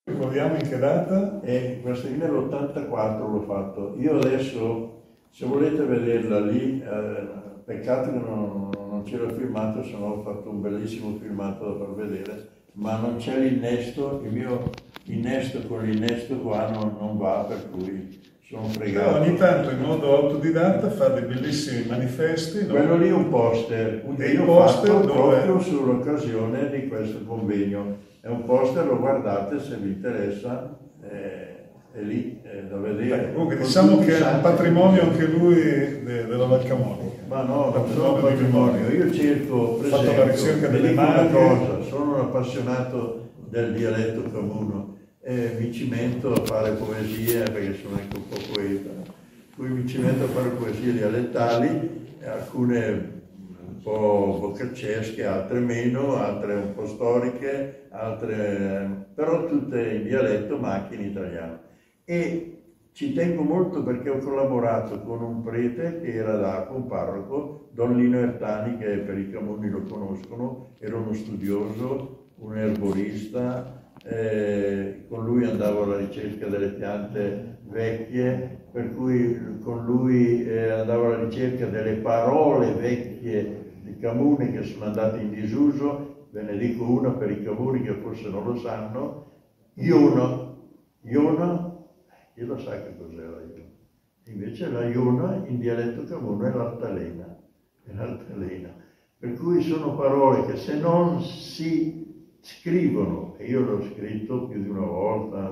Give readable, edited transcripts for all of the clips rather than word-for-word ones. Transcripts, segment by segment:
Ricordiamo in che data? Questo qui nell'84 l'ho fatto. Io adesso, se volete vederla lì, peccato che non c'era filmato, se no ho fatto un bellissimo filmato da far vedere, ma non c'è l'innesto, il mio innesto con l'innesto qua non va, per cui sono fregato. Ogni tanto in modo autodidatta fa dei bellissimi manifesti. No? Quello lì è un poster, io ho fatto proprio sull'occasione di questo convegno. È un poster, lo guardate se vi interessa, è lì da vedere. Comunque diciamo che è un patrimonio anche lui della Val Camonica. Ma no, non sono patrimonio, io cerco, per esempio, la ricerca delle una cosa, sono un appassionato del dialetto camuno e mi cimento a fare poesie, perché sono anche un po' poeta, poi mi cimento a fare poesie dialettali, alcune un po' boccaccesche, altre meno, altre un po' storiche, altre però tutte in dialetto, ma anche in italiano. E ci tengo molto perché ho collaborato con un prete che era d'Acqua, un parroco, Don Lino Ertani, che per i Camuni lo conoscono, era uno studioso, un erborista, con lui andavo alla ricerca delle piante vecchie, per cui con lui andavo alla ricerca delle parole vecchie di Camuni che sono andate in disuso. Ve ne dico una per i Camuni che forse non lo sanno: Iuno, chi lo sa che cos'è la Iuna? Invece la Iuna in dialetto camuno è l'altalena, per cui sono parole che se non si scrivono, e io l'ho scritto più di una volta,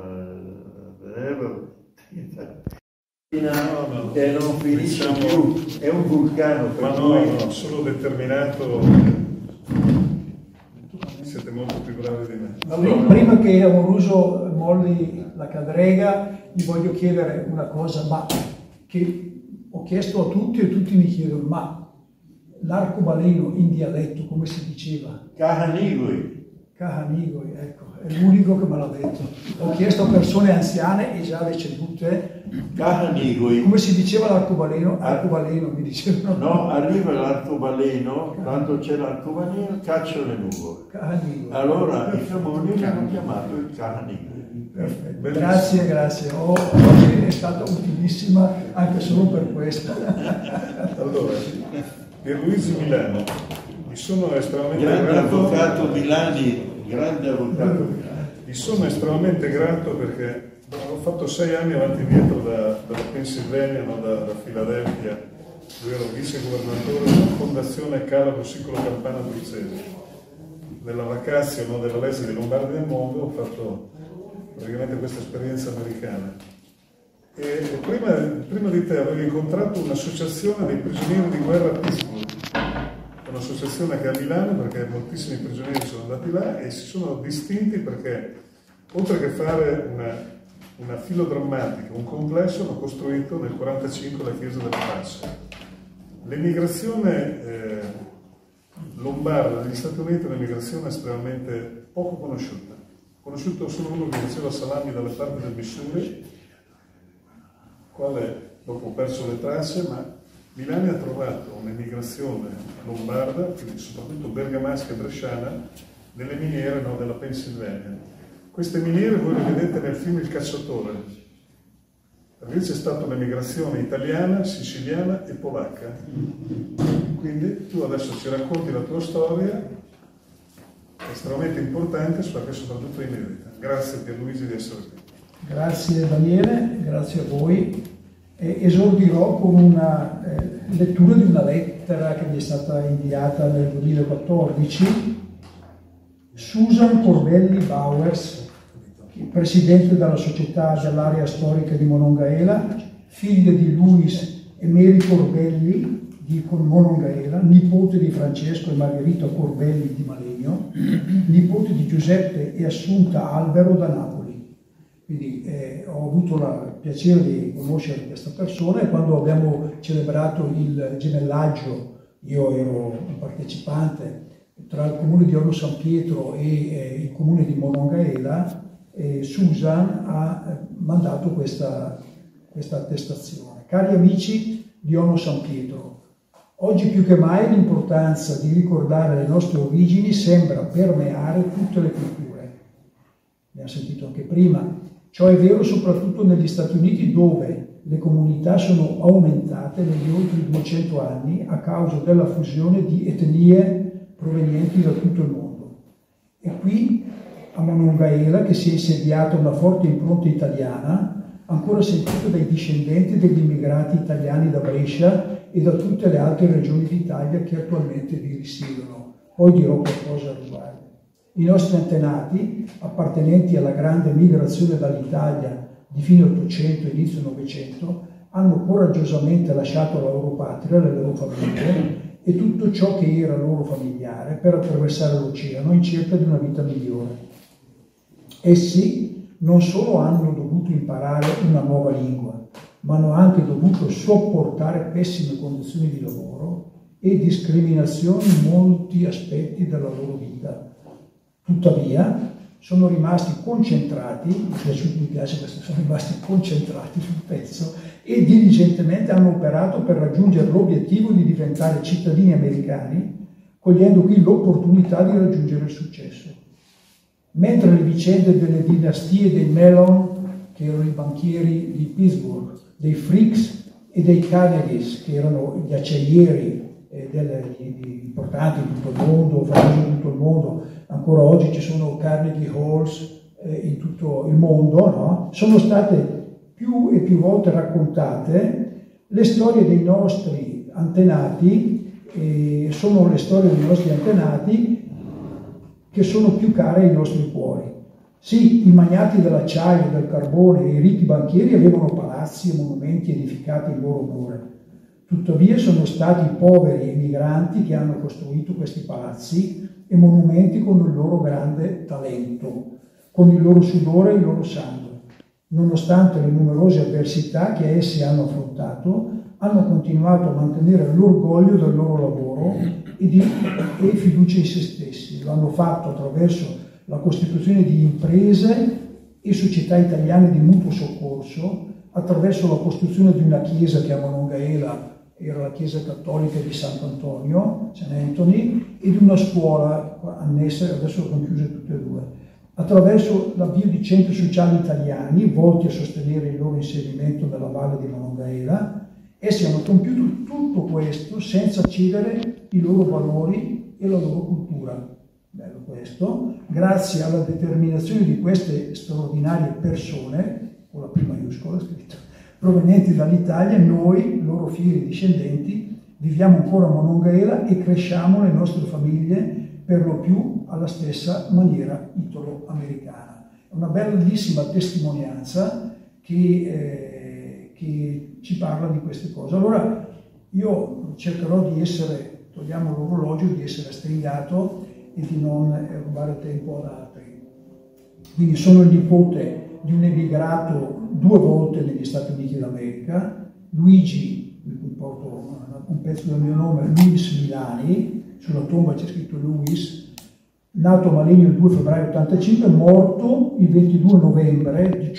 che non finisce più, è un vulcano. Ma no, solo determinato. Siete molto più bravi di me. Allora, prima che Amoruso molli la cadrega, gli voglio chiedere una cosa, ma che ho chiesto a tutti e tutti mi chiedono: ma l'arcobaleno in dialetto come si diceva? Cahanigui. Cahanigui, ecco, è l'unico che me l'ha detto. Ho chiesto a persone anziane e già ricevute. Cahanigui. Come si diceva l'arcobaleno? Arcobaleno mi dicevano. No, arriva l'arcobaleno, quando c'è l'arcobaleno caccia le nuvole. Cahanigui. Allora i Camuni l'hanno chiamato il Cahanigui. Perfetto. Grazie. Oggi è stata utilissima anche solo per questo. Allora, Pierluigi Milano, mi sono estremamente grande grato. Avvocato Milani, grande avvocato Milani. Mi sono estremamente grato perché ho fatto 6 anni avanti e indietro dalla Pennsylvania, no, da Filadelfia, dove ero vice governatore della Fondazione Calabro Siculo Campana Bruzzese. Nella vacazio, no, della legge dei Lombardi del mondo ho fatto praticamente questa esperienza americana. E prima di te avevo incontrato un'associazione dei prigionieri di guerra a Pittsburgh, un'associazione che è a Milano, perché moltissimi prigionieri sono andati là e si sono distinti perché, oltre che fare una filodrammatica, un complesso, hanno costruito nel 1945 la Chiesa della Pace. L'emigrazione lombarda negli Stati Uniti è un'emigrazione estremamente poco conosciuta. Ho conosciuto solo uno che faceva salami dalle parti del Missouri, quale dopo ho perso le tracce, ma Milano ha trovato un'emigrazione lombarda, quindi soprattutto bergamasca e bresciana, nelle miniere, no, della Pennsylvania. Queste miniere voi le vedete nel film Il cacciatore, perché c'è stata un'emigrazione italiana, siciliana e polacca. Quindi tu adesso ci racconti la tua storia, estremamente importante, perché soprattutto inedita. Grazie Pierluigi di essere qui. Grazie Daniele, grazie a voi. Esordirò con una lettura di una lettera che mi è stata inviata nel 2014. Susan Corbelli Bowers, presidente della società dell'area storica di Monongahela, figlia di Luis e Mary Corbelli di Monongahela, nipote di Francesco e Margherita Corbelli di Malegno, nipote di Giuseppe e Assunta Albero da Napoli. Quindi ho avuto il piacere di conoscere questa persona e quando abbiamo celebrato il gemellaggio, io ero un partecipante, tra il comune di Ono San Pietro e il comune di Monongahela, Susan ha mandato questa attestazione. Cari amici di Ono San Pietro, oggi più che mai l'importanza di ricordare le nostre origini sembra permeare tutte le culture. abbiamo sentito anche prima. Ciò è vero soprattutto negli Stati Uniti, dove le comunità sono aumentate negli ultimi 200 anni a causa della fusione di etnie provenienti da tutto il mondo. E qui a Monongahela, che si è insediata una forte impronta italiana, ancora sentita dai discendenti degli immigrati italiani da Brescia e da tutte le altre regioni d'Italia che attualmente vi risiedono. Poi dirò qualcosa al riguardo. I nostri antenati, appartenenti alla grande migrazione dall'Italia di fine 800 e inizio 900, hanno coraggiosamente lasciato la loro patria, le loro famiglie e tutto ciò che era loro familiare per attraversare l'oceano in cerca di una vita migliore. Essi non solo hanno dovuto imparare una nuova lingua, ma hanno anche dovuto sopportare pessime condizioni di lavoro e discriminazioni in molti aspetti della loro vita. Tuttavia, sono rimasti concentrati, mi piace questo, sono rimasti concentrati sul pezzo e diligentemente hanno operato per raggiungere l'obiettivo di diventare cittadini americani, cogliendo qui l'opportunità di raggiungere il successo. Mentre le vicende delle dinastie dei Mellon, che erano i banchieri di Pittsburgh, dei Fricks e dei Carnegies, che erano gli acciaieri importanti in tutto il mondo, famosi in tutto il mondo, ancora oggi ci sono Carnegie Halls in tutto il mondo, no? Sono state più e più volte raccontate le storie dei nostri antenati, sono le storie dei nostri antenati che sono più care ai nostri cuori. Sì, i magnati dell'acciaio, del carbone e i ricchi banchieri avevano palazzi e monumenti edificati in loro onore. Tuttavia sono stati i poveri emigranti che hanno costruito questi palazzi e monumenti con il loro grande talento, con il loro sudore e il loro sangue. Nonostante le numerose avversità che essi hanno affrontato, hanno continuato a mantenere l'orgoglio del loro lavoro e fiducia in se stessi. Lo hanno fatto attraverso la costituzione di imprese e società italiane di mutuo soccorso, attraverso la costruzione di una chiesa che a Monongahela era la chiesa cattolica di Sant'Antonio, St. Anthony, e di una scuola annessa, adesso sono chiuse tutte e due, attraverso l'avvio di centri sociali italiani volti a sostenere il loro inserimento nella valle di Monongahela. Essi hanno compiuto tutto questo senza cedere i loro valori e la loro cultura. Bello questo. Grazie alla determinazione di queste straordinarie persone, con la P maiuscola scritto, provenienti dall'Italia, noi, loro fieri discendenti, viviamo ancora a Monongahela e cresciamo le nostre famiglie per lo più alla stessa maniera italo-americana. È una bellissima testimonianza che ci parla di queste cose. Allora io cercherò di essere, togliamo l'orologio, di essere stringato e di non rubare tempo ad altri. Quindi sono il nipote di un emigrato 2 volte negli Stati Uniti d'America, Luigi, di cui porto un pezzo del mio nome, Luis Milani, sulla tomba c'è scritto Luis, nato a Maligno il 2 febbraio 85, morto il 22 novembre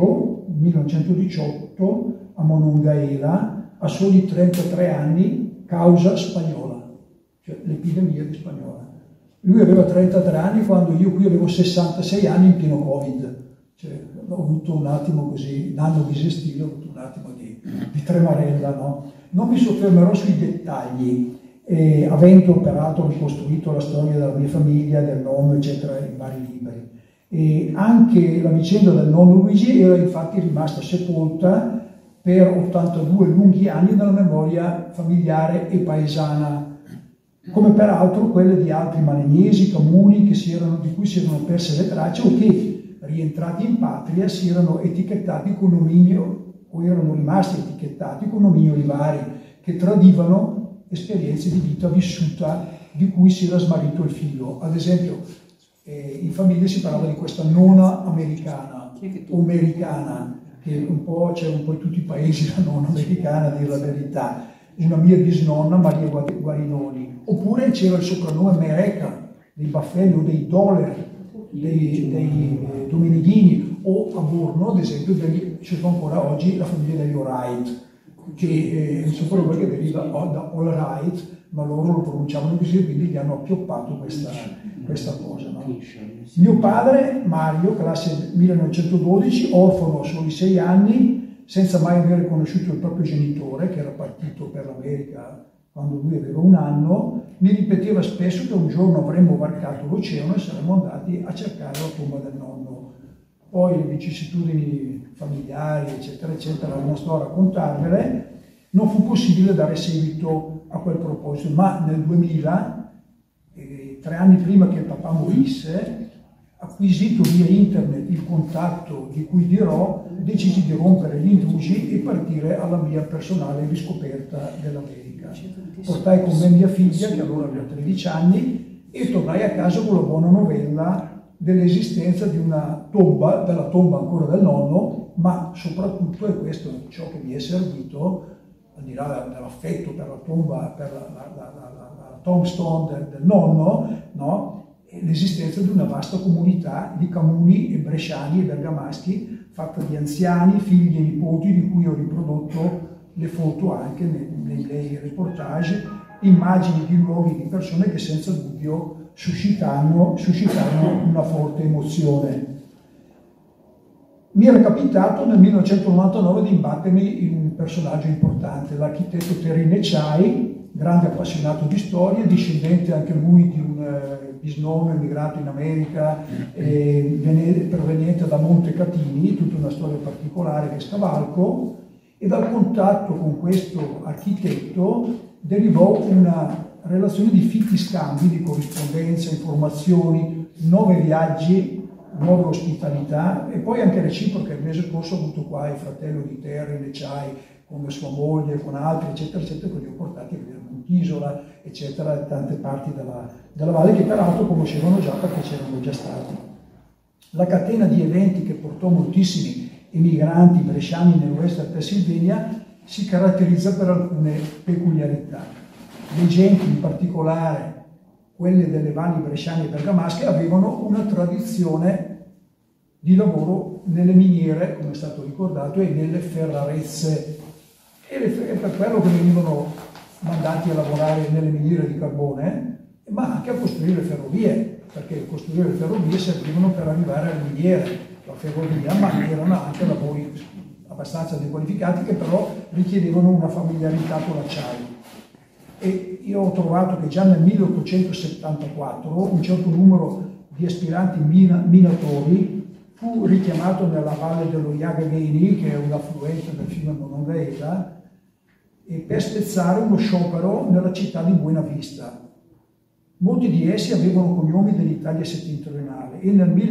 1918 a Monongahela a soli 33 anni, causa spagnola, cioè l'epidemia di spagnola. Lui aveva 33 anni quando io qui avevo 66 anni in pieno Covid. Cioè, ho avuto un attimo così, l'anno bisestile, ho avuto un attimo di tremarella, no? Non mi soffermerò sui dettagli, avendo peraltro ricostruito la storia della mia famiglia, del nonno, eccetera, in vari libri. E anche la vicenda del nonno Luigi era infatti rimasta sepolta per 82 lunghi anni nella memoria familiare e paesana, come peraltro quelle di altri malegnesi, comuni di cui si erano perse le tracce o che, rientrati in patria, si erano etichettati con nomi o erano rimasti etichettati con nomi olivari che tradivano esperienze di vita vissuta di cui si era smarrito il filo. Ad esempio, in famiglia si parlava di questa nonna americana o americana, che un po' c'è un po' in tutti i paesi la nonna americana, a dire la verità. Una mia bisnonna, Maria Guarinoni. Oppure c'era il soprannome Mereca, dei Baffelli o dei Doller, dei Domenichini, o a Borno, ad esempio, ci sono ancora oggi la famiglia degli Wright. che è un parola che deriva da all right, ma loro lo pronunciavano così e quindi gli hanno appioppato questa cosa. No? Mio padre, Mario, classe 1912, orfano a soli 6 anni, senza mai aver conosciuto il proprio genitore, che era partito per l'America quando lui aveva 1 anno, mi ripeteva spesso che un giorno avremmo varcato l'oceano e saremmo andati a cercare la tomba del nonno. Poi le vicissitudini familiari, eccetera, eccetera, non sto a raccontarvele, non fu possibile dare seguito a quel proposito, ma nel 2000, 3 anni prima che papà morisse, acquisito via internet il contatto di cui dirò, decisi di rompere gli indugi e partire alla mia personale riscoperta dell'America. Portai con me mia figlia, che allora aveva 13 anni, e tornai a casa con la buona novella dell'esistenza di una tomba, della tomba ancora del nonno, ma soprattutto, e questo è ciò che mi è servito, al di là dell'affetto per la tomba, per la tombstone del nonno, no? L'esistenza di una vasta comunità di Camuni e bresciani e bergamaschi, fatta di anziani, figli e nipoti, di cui ho riprodotto le foto anche nei miei reportage, immagini di luoghi, di persone che senza dubbio suscitarono una forte emozione. Mi era capitato nel 1999 di imbattermi in un personaggio importante, l'architetto Terry Necciai, grande appassionato di storia, discendente anche lui di un bisnonno emigrato in America, proveniente da Montecatini, tutta una storia particolare che scavalco, e dal contatto con questo architetto derivò una relazione di fitti scambi, di corrispondenza, informazioni, 9 viaggi, nuove ospitalità e poi anche reciproche. Il mese scorso ho avuto qua il fratello di Terry Necciai con sua moglie, con altri, eccetera, eccetera, che li ho portati a vedere Montisola, eccetera, tante parti della valle che peraltro conoscevano già perché c'erano già stati. La catena di eventi che portò moltissimi emigranti bresciani nell'West del Pennsylvania si caratterizza per alcune peculiarità. Le genti, in particolare quelle delle valli bresciane e bergamasche, avevano una tradizione di lavoro nelle miniere, come è stato ricordato, e nelle ferrarezze. E per quello che venivano mandati a lavorare nelle miniere di carbone, ma anche a costruire ferrovie, perché costruire le ferrovie servivano per arrivare alle miniere, la ferrovia, ma erano anche lavori abbastanza dequalificati che però richiedevano una familiarità con l'acciaio. E io ho trovato che già nel 1874 un certo numero di aspiranti minatori fu richiamato nella valle dello Yagagheni, che è un affluente del fiume Monongahela, e per spezzare uno sciopero nella città di Buena Vista. Molti di essi avevano cognomi dell'Italia settentrionale e nel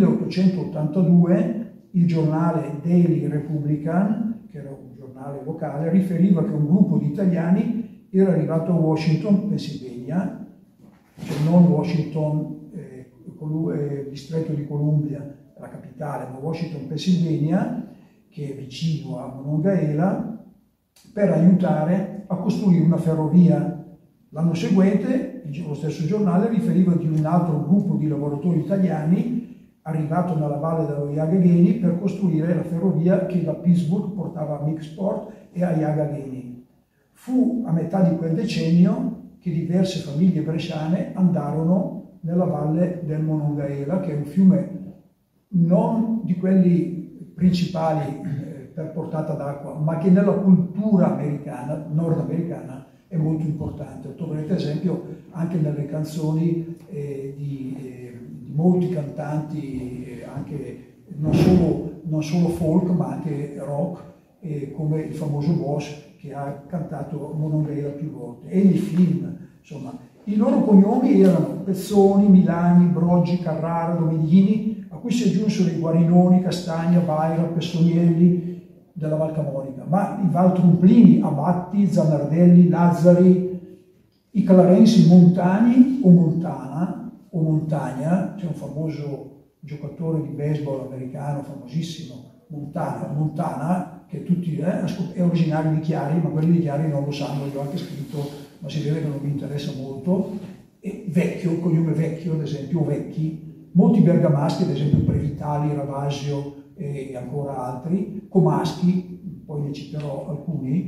1882 il giornale Daily Republican, che era un giornale locale, riferiva che un gruppo di italiani era arrivato a Washington, Pennsylvania, cioè non Washington, distretto di Columbia, la capitale, ma Washington, Pennsylvania, che è vicino a Monongahela, per aiutare a costruire una ferrovia. L'anno seguente, lo stesso giornale riferiva di un altro gruppo di lavoratori italiani arrivato nella valle dello Yagagheni per costruire la ferrovia che da Pittsburgh portava a Mixport e a Yagagheni. Fu a metà di quel decennio che diverse famiglie bresciane andarono nella valle del Monongahela, che è un fiume non di quelli principali per portata d'acqua, ma che nella cultura americana, nordamericana, è molto importante. Lo troverete ad esempio anche nelle canzoni di molti cantanti, anche non solo folk, ma anche rock, come il famoso Bosch, che ha cantato Monongahela più volte, e nei film, insomma. I loro cognomi erano Pezzoni, Milani, Broggi, Carrara, Domeglini, a cui si aggiunsero i Guarinoni, Castagna, Baira, Pestonielli della Val Camonica, ma i Valtrumplini, Abatti, Zanardelli, Lazzari, i Clarensi Montani o Montana o Montagna, c'è un famoso giocatore di baseball americano famosissimo, Montana, che tutti è originario di Chiari, ma quelli di Chiari non lo sanno, io ho anche scritto, ma si vede che non mi interessa molto. E Vecchio, il cognome Vecchio, ad esempio, Vecchi, molti bergamaschi, ad esempio Previtali, Ravasio e ancora altri, comaschi, poi ne citerò alcuni,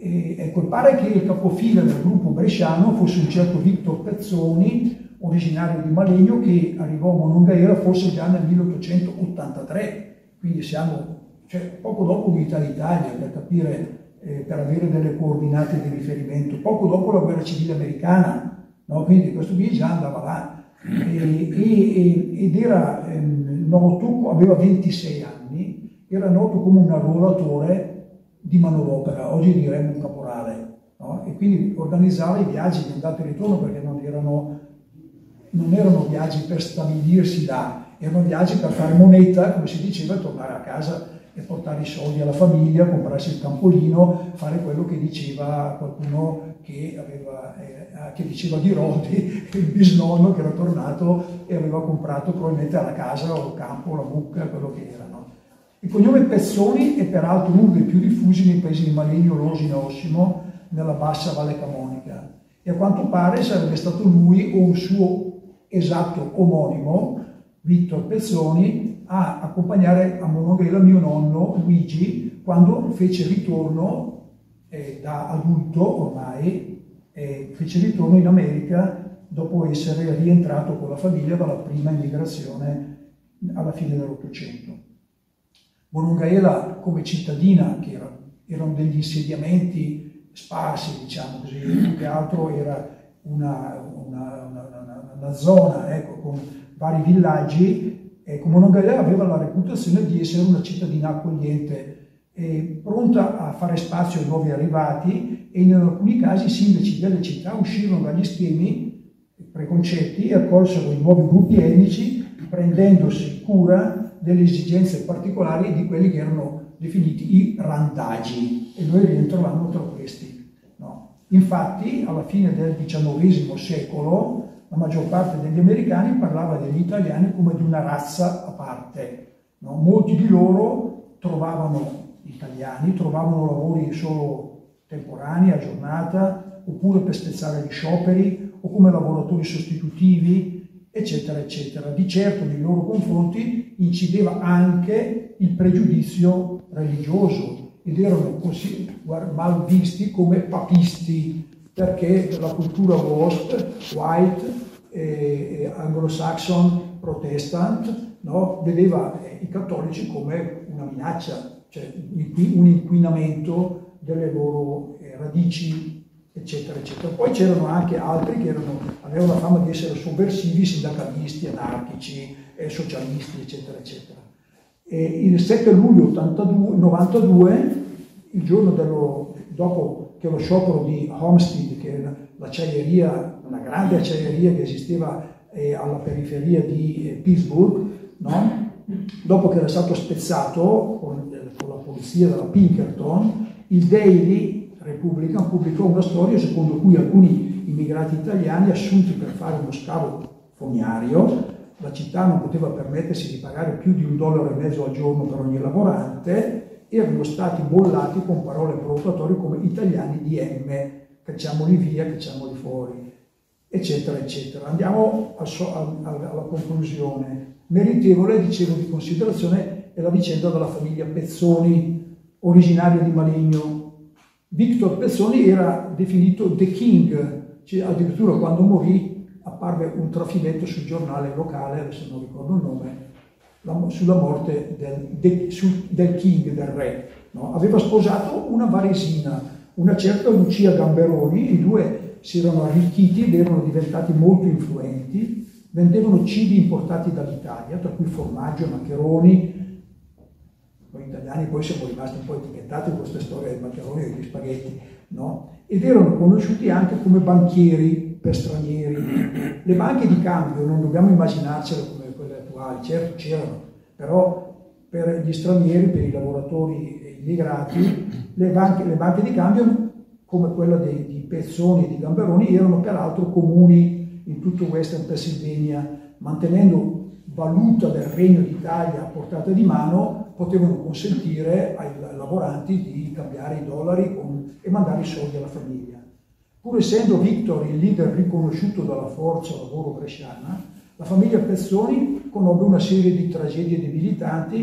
Ecco, pare che il capofila del gruppo bresciano fosse un certo Victor Pezzoni, originario di Malegno, che arrivò a Monongahela forse già nel 1883, quindi siamo poco dopo l'unità d'Italia, per capire, per avere delle coordinate di riferimento, poco dopo la guerra civile americana, no? Quindi questo qui già andava là, ed era noto, aveva 26 anni, era noto come un arruolatore di manodopera, oggi diremmo un caporale, no? E quindi organizzava i viaggi di andata e ritorno, perché non erano viaggi per stabilirsi là, erano viaggi per fare moneta, come si diceva, e tornare a casa e portare i soldi alla famiglia, comprarsi il campolino, fare quello che diceva qualcuno che diceva di Rodi, il bisnonno che era tornato e aveva comprato probabilmente la casa o il campo, la mucca, quello che era. No? Il cognome Pezzoni è peraltro uno dei più diffusi nei paesi di Malegno, Losina, Ossimo, nella bassa Valle Camonica, e a quanto pare sarebbe stato lui o un suo esatto omonimo, Victor Pezzoni, a accompagnare a Monongahela mio nonno Luigi quando fece ritorno da adulto ormai, fece ritorno in America dopo essere rientrato con la famiglia dalla prima immigrazione alla fine dell'Ottocento. Monongahela come cittadina, che erano degli insediamenti sparsi, diciamo così, più che altro era una zona, ecco, con vari villaggi. Ecco, Monongahela aveva la reputazione di essere una cittadina accogliente, pronta a fare spazio ai nuovi arrivati, e in alcuni casi i sindaci delle città uscirono dagli schemi preconcetti e accolsero i nuovi gruppi etnici, prendendosi cura delle esigenze particolari di quelli che erano definiti i randagi, e noi rientravamo tra questi. No? Infatti, alla fine del XIX secolo, la maggior parte degli americani parlava degli italiani come di una razza a parte. No? Molti di loro trovavano lavori solo temporanei, a giornata, oppure per spezzare gli scioperi, o come lavoratori sostitutivi, eccetera, eccetera. Di certo nei loro confronti incideva anche il pregiudizio religioso, ed erano così mal visti come papisti, perché la cultura white, anglo-saxon, protestant, no? Vedeva i cattolici come una minaccia, cioè un inquinamento delle loro radici, eccetera, eccetera. Poi c'erano anche altri che avevano la fama di essere sovversivi, sindacalisti, anarchici, socialisti, eccetera, eccetera. E il 7 luglio 92, il giorno dopo che lo sciopero di Homestead, che era l'acciaieria, una grande acciaieria che esisteva alla periferia di Pittsburgh, no? Dopo che era stato spezzato con la polizia della Pinkerton, il Daily Republican pubblicò una storia secondo cui alcuni immigrati italiani assunti per fare uno scavo fognario, la città non poteva permettersi di pagare più di $1,50 al giorno per ogni lavorante, erano stati bollati con parole provocatorie come italiani di M, cacciamoli via, cacciamoli fuori, eccetera, eccetera. Andiamo alla conclusione. Meritevole, dicevo, di considerazione è la vicenda della famiglia Pezzoni, originaria di Malegno. Victor Pezzoni era definito The King, cioè, addirittura quando morì apparve un trafiletto sul giornale locale, adesso non ricordo il nome, sulla morte del King, del re. No? Aveva sposato una varesina, una certa Lucia Gamberoni, i due si erano arricchiti ed erano diventati molto influenti, vendevano cibi importati dall'Italia, tra cui formaggio, maccheroni. Noi italiani poi siamo rimasti un po' etichettati con questa storia dei maccheroni e degli spaghetti, no? Ed erano conosciuti anche come banchieri per stranieri. Le banche di cambio non dobbiamo immaginarcele come quelle attuali, certo c'erano, però per gli stranieri, per i lavoratori immigrati, le banche di cambio come quella di Pezzoni e di Gamberoni erano peraltro comuni in tutto Western Pennsylvania, mantenendo valuta del Regno d'Italia a portata di mano, potevano consentire ai lavoranti di cambiare i dollari e mandare i soldi alla famiglia. Pur essendo Victor il leader riconosciuto dalla forza lavoro bresciana, la famiglia Pezzoni conobbe una serie di tragedie debilitanti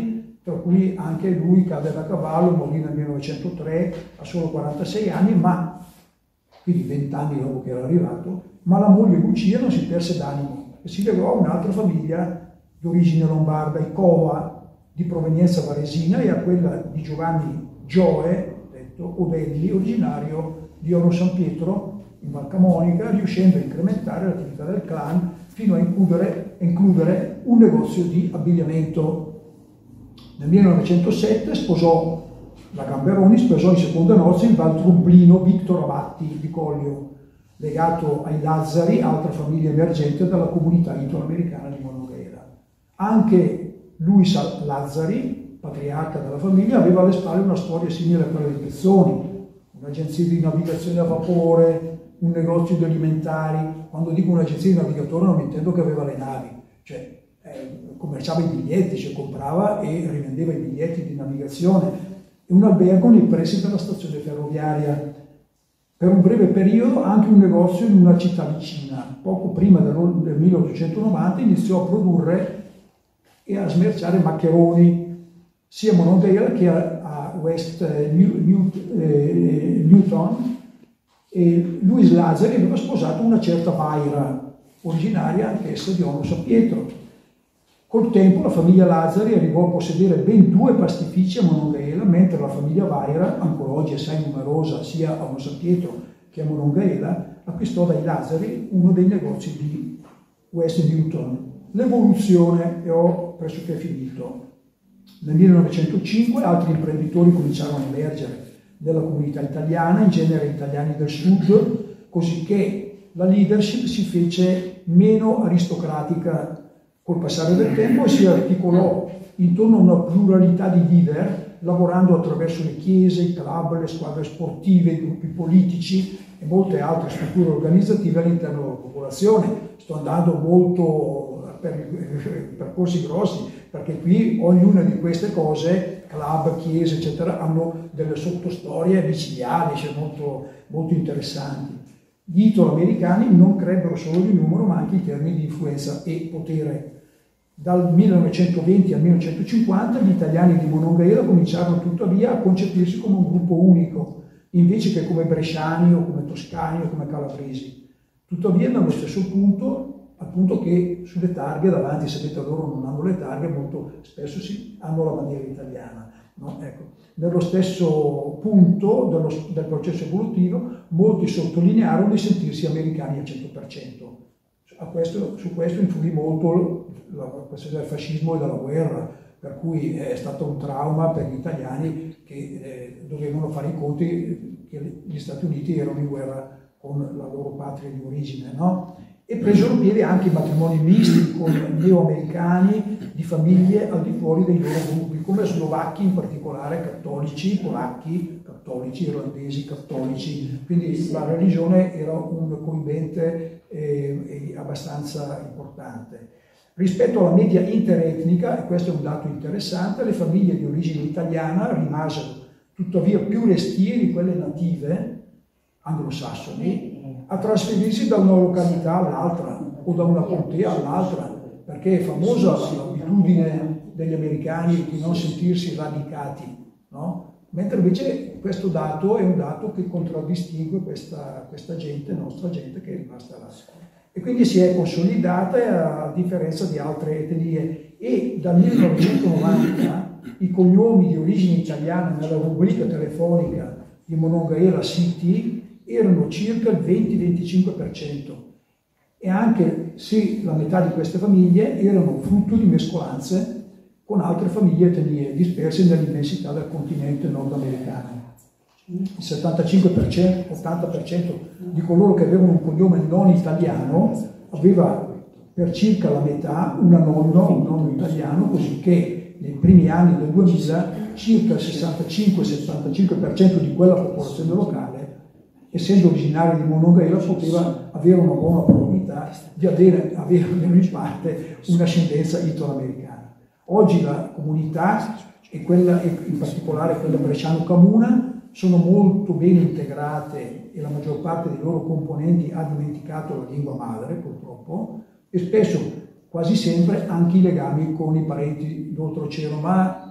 tra cui anche lui cade da cavallo, morì nel 1903 a solo 46 anni, ma quindi 20 anni dopo che era arrivato, ma la moglie Lucia non si perse d'animo e si legò a un'altra famiglia di origine lombarda, i Cova, di provenienza varesina, e a quella di Giovanni Gioe, detto Odelli, originario di Oro San Pietro in Val Camonica, riuscendo a incrementare l'attività del clan fino a includere un negozio di abbigliamento. Nel 1907 sposò la Gamberoni, sposò in seconda nozze il valtrumblino Victor Abatti di Collio, legato ai Lazzari, altra famiglia emergente della comunità italo-americana di Monongahela. Anche Luis Lazzari, patriarca della famiglia, aveva alle spalle una storia simile a quella di Pezzoni, un'agenzia di navigazione a vapore, un negozio di alimentari. Quando dico un'agenzia di navigatore non intendo che aveva le navi, cioè commerciava i biglietti, cioè comprava e rivendeva i biglietti di navigazione, e un albergo nei pressi della stazione ferroviaria. Per un breve periodo anche un negozio in una città vicina. Poco prima del 1890 iniziò a produrre e a smerciare maccheroni sia a Monongahela che a West Newton, e Luis Lazzari aveva sposato una certa Vaira, originaria anch'essa di Ono San Pietro. Col tempo la famiglia Lazzari arrivò a possedere ben 2 pastifici a Monongahela, mentre la famiglia Vaira, ancora oggi assai numerosa sia a Ono San Pietro che a Monongahela, acquistò dai Lazzari uno dei negozi di West Newton. L'evoluzione, e ho pressoché finito. Nel 1905 altri imprenditori cominciarono a emergere nella comunità italiana, in genere italiani del sud, cosicché la leadership si fece meno aristocratica col passare del tempo e si articolò intorno a una pluralità di leader, lavorando attraverso le chiese, i club, le squadre sportive, i gruppi politici e molte altre strutture organizzative all'interno della popolazione. Sto andando molto per percorsi grossi, perché qui ognuna di queste cose, club, chiese, eccetera, hanno delle sottostorie micidiali, cioè molto, molto interessanti. Gli italo-americani non crebbero solo di numero, ma anche in termini di influenza e potere. Dal 1920 al 1950 gli italiani di Monongahela cominciarono tuttavia a concepirsi come un gruppo unico, invece che come bresciani o come toscani o come calabresi. Tuttavia dallo stesso punto, al punto che sulle targhe davanti, sapete, loro non hanno le targhe, molto spesso hanno la bandiera italiana. No? Ecco. Nello stesso punto del processo evolutivo, molti sottolinearono di sentirsi americani al 100%. Su questo influì molto la questione del fascismo e della guerra, per cui è stato un trauma per gli italiani che dovevano fare i conti che gli Stati Uniti erano in guerra con la loro patria di origine, no? E presero piede anche i matrimoni misti con neoamericani di famiglie al di fuori dei loro gruppi, come slovacchi in particolare, cattolici, polacchi cattolici, irlandesi cattolici, quindi la religione era un coinvente abbastanza importante. Rispetto alla media interetnica, e questo è un dato interessante, le famiglie di origine italiana rimasero tuttavia più restie di quelle native anglosassoni a trasferirsi da una località all'altra o da una contea all'altra, perché è famosa l'abitudine degli americani di non sentirsi radicati, no? Mentre invece questo dato è un dato che contraddistingue questa gente, nostra gente, che è rimasta là. E quindi si è consolidata a differenza di altre etnie, e dal 1990 i cognomi di origine italiana nella rubrica telefonica di Monongahela City erano circa il 20-25%, e anche se la metà di queste famiglie erano frutto di mescolanze con altre famiglie etnie disperse nell'immensità del continente nordamericano. Il 75%, 80% di coloro che avevano un cognome non italiano aveva per circa la metà un nonno italiano, così che nei primi anni del 2000 circa il 65-75% di quella popolazione locale, essendo originario di Monongahela, poteva avere una buona probabilità di avere almeno in parte un'ascendenza italo-americana. Oggi la comunità, e in particolare quella bresciano-camuna, sono molto ben integrate e la maggior parte dei loro componenti ha dimenticato la lingua madre, purtroppo, e spesso, quasi sempre, anche i legami con i parenti d'oltreoceano, ma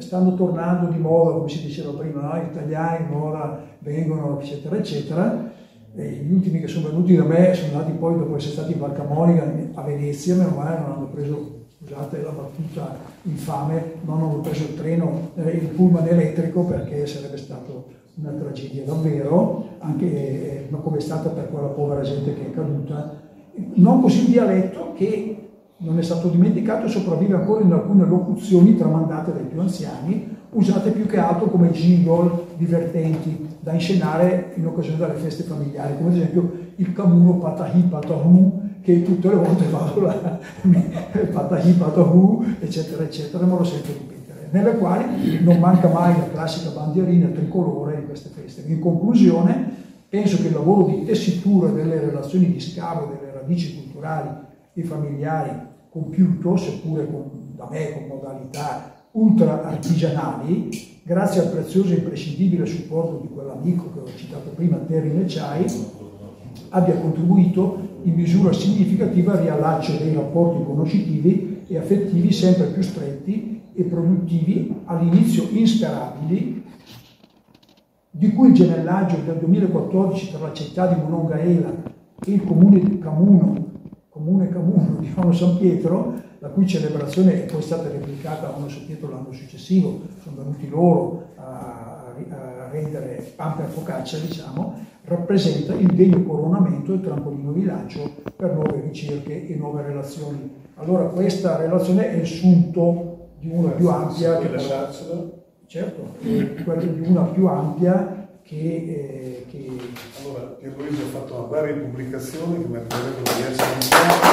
stanno tornando di moda, come si diceva prima, gli italiani in moda vengono, eccetera, eccetera. E gli ultimi che sono venuti da me sono andati poi, dopo essere stati in Barca Monica, a Venezia, meno male non hanno preso, scusate la battuta infame, non hanno preso il treno, il pullman elettrico, perché sarebbe stato una tragedia davvero, anche come è stata per quella povera gente che è caduta. Non così il dialetto, che non è stato dimenticato e sopravvive ancora in alcune locuzioni tramandate dai più anziani, usate più che altro come jingle divertenti da inscenare in occasione delle feste familiari, come ad esempio il camuno patahi patahu, che tutte le volte vado là, patahi patahu, eccetera, eccetera, me lo sento ripetere, nelle quali non manca mai la classica bandierina tricolore di queste feste. In conclusione, penso che il lavoro di tessitura delle relazioni di scavo delle radici culturali e familiari compiuto, seppure da me con modalità ultra artigianali, grazie al prezioso e imprescindibile supporto di quell'amico che ho citato prima, Terry Necciai, abbia contribuito in misura significativa al riallaccio dei rapporti conoscitivi e affettivi sempre più stretti e produttivi, all'inizio insperabili, di cui il gemellaggio del 2014 tra la città di Monongahela e il comune di Comune di Fano San Pietro, la cui celebrazione è poi stata replicata a Fano San Pietro l'anno successivo. Sono venuti loro a rendere pan per focaccia, diciamo, rappresenta il degno coronamento e trampolino di lancio per nuove ricerche e nuove relazioni. Allora questa relazione è il sunto di una più ampia, certo, quella di una più ampia che... Allora, Pierluigi ha fatto varie pubblicazioni che meriterebbero di essere iniziate.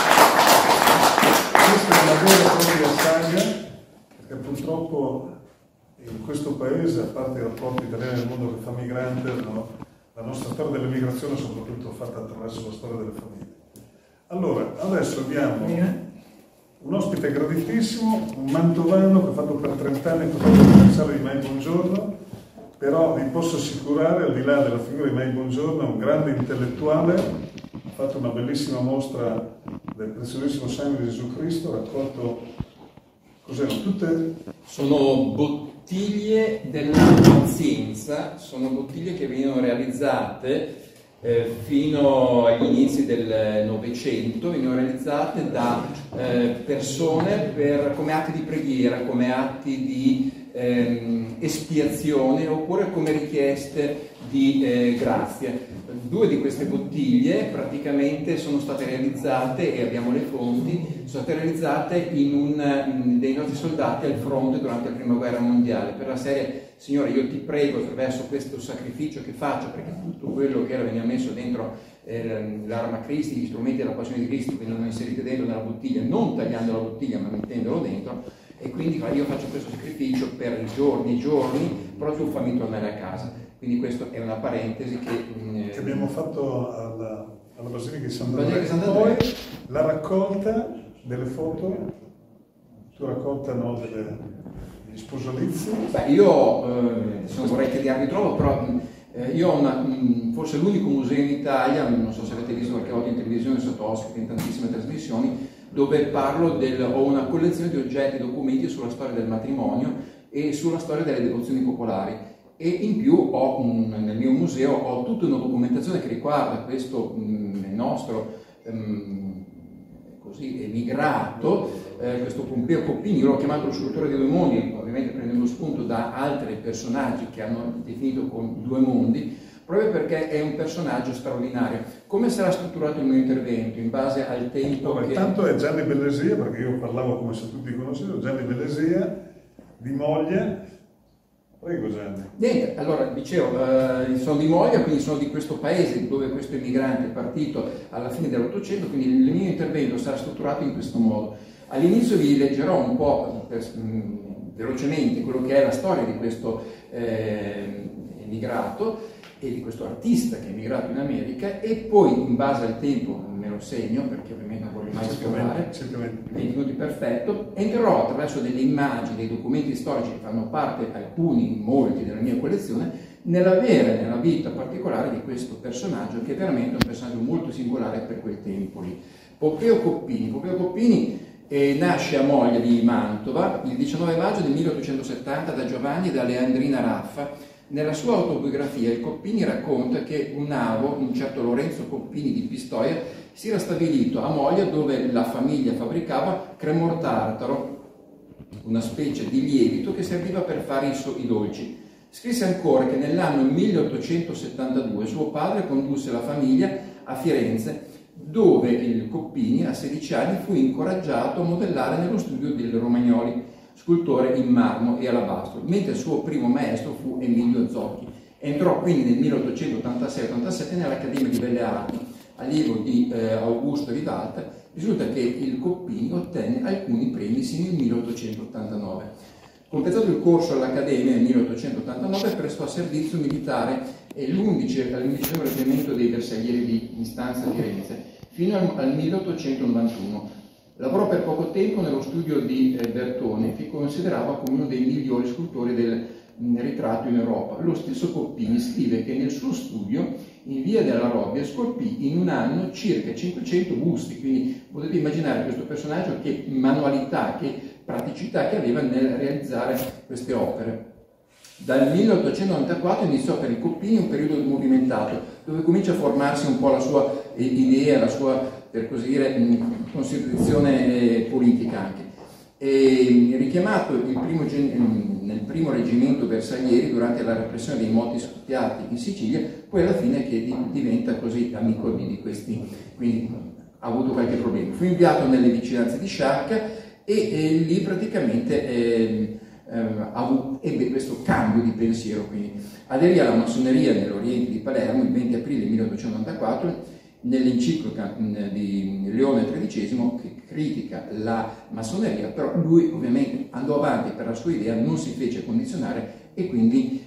Questa è una vera e propria saga, perché purtroppo in questo paese, a parte i rapporti italiani nel mondo che fa migrante, no, la nostra storia dell'emigrazione è soprattutto fatta attraverso la storia delle famiglie. Allora, adesso abbiamo un ospite graditissimo, un mantovano che ha fatto per 30 anni il commerciale di Mai Buongiorno, però vi posso assicurare, al di là della figura di Mai Buongiorno, è un grande intellettuale, ha fatto una bellissima mostra del preziosissimo sangue di Gesù Cristo, ha raccolto, cos'erano tutte? Sono bottiglie della pazienza, sono bottiglie che venivano realizzate fino agli inizi del Novecento, venivano realizzate da persone come atti di preghiera, come atti di espiazione oppure come richieste di grazia. 2 di queste bottiglie praticamente sono state realizzate, e abbiamo le fonti, sono state realizzate dei nostri soldati al fronte durante la Prima Guerra Mondiale, per la serie: Signore, io ti prego attraverso questo sacrificio che faccio, perché tutto quello che veniva messo dentro l'arma Cristi, gli strumenti della passione di Cristo venivano inseriti dentro nella bottiglia, non tagliando la bottiglia ma mettendolo dentro, e quindi io faccio questo sacrificio per i giorni, però tu fammi tornare a casa. Quindi questa è una parentesi che abbiamo fatto alla Basilica di San Basilica di Andrea. Sant'Andrea. Poi la raccolta delle foto, tu raccolta degli sposalizi. Beh, io adesso non vorrei chiedervi troppo, però io ho forse l'unico museo in Italia, non so se avete visto qualche volta in televisione, sotto ospite in tantissime trasmissioni, dove parlo ho una collezione di oggetti e documenti sulla storia del matrimonio e sulla storia delle devozioni popolari. E in più nel mio museo ho tutta una documentazione che riguarda questo nostro così emigrato, questo Pompeo Coppini. Io l'ho chiamato lo scultore dei 2 mondi, ovviamente prendendo spunto da altri personaggi che hanno definito con 2 mondi, proprio perché è un personaggio straordinario. Come sarà strutturato il mio intervento? In base al tempo che... Intanto è Gianni Bellesia, perché io parlavo come se tutti conoscessero, Gianni Bellesia, di Moglia. Prego Gianni. Niente, allora dicevo, sono di Moglia, quindi sono di questo paese dove questo emigrante è partito alla fine dell'Ottocento, quindi il mio intervento sarà strutturato in questo modo. All'inizio vi leggerò un po' velocemente quello che è la storia di questo emigrato e di questo artista che è emigrato in America, e poi in base al tempo me lo segno, perché ovviamente non voglio mai sforare, 20 minuti perfetto, entrerò attraverso delle immagini, dei documenti storici che fanno parte, molti della mia collezione, nella vita particolare di questo personaggio, che è veramente un personaggio molto singolare per quel tempo lì. Pompeo Coppini e nasce a Moglia di Mantova il 19 maggio del 1870 da Giovanni e da Leandrina Raffa. Nella sua autobiografia il Coppini racconta che un avo, un certo Lorenzo Coppini di Pistoia, si era stabilito a Moglia, dove la famiglia fabbricava cremor tartaro, una specie di lievito che serviva per fare i dolci. Scrisse ancora che nell'anno 1872 suo padre condusse la famiglia a Firenze, dove il Coppini a 16 anni fu incoraggiato a modellare nello studio del Romagnoli, scultore in marmo e alabastro, mentre il suo primo maestro fu Emilio Zocchi. Entrò quindi nel 1886-87 nell'Accademia di Belle Arti, allievo di Augusto Rivalta. Risulta che il Coppini ottenne alcuni premi sino al 1889. Completato il corso all'Accademia nel 1889, prestò servizio militare all'11° reggimento dei Bersaglieri di Stanza a Firenze, fino al 1891. Lavorò per poco tempo nello studio di Bertone, che considerava come uno dei migliori scultori del ritratto in Europa. Lo stesso Coppini scrive che nel suo studio in via della Robbia scolpì in un anno circa 500 busti, quindi potete immaginare questo personaggio che manualità, che praticità che aveva nel realizzare queste opere. Dal 1894 iniziò per il Coppini un periodo movimentato, dove comincia a formarsi un po' la sua idea, la sua, per così dire, costituzione politica anche. E richiamato nel primo reggimento Bersaglieri durante la repressione dei moti scoppiati in Sicilia, poi alla fine che diventa così amico di questi, quindi ha avuto qualche problema. Fu inviato nelle vicinanze di Sciacca e lì praticamente ebbe questo cambio di pensiero, quindi aderì alla massoneria nell'Oriente di Palermo il 20 aprile 1894 nell'enciclica di Leone XIII, che critica la massoneria, però lui ovviamente andò avanti per la sua idea, non si fece condizionare e quindi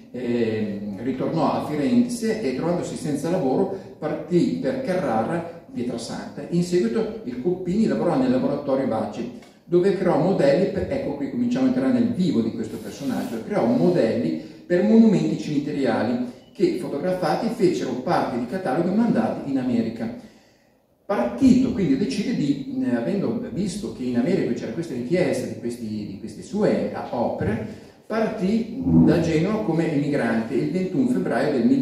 ritornò a Firenze e, trovandosi senza lavoro, partì per Carrara, Pietrasanta. In seguito il Coppini lavorò nel laboratorio Bacci, dove creò modelli ecco qui cominciamo a entrare nel vivo di questo personaggio, creò modelli per monumenti cimiteriali che, fotografati, fecero parte di cataloghi mandati in America. Partito quindi decide di, avendo visto che in America c'era questa richiesta di queste sue opere, partì da Genova come emigrante il 21 febbraio del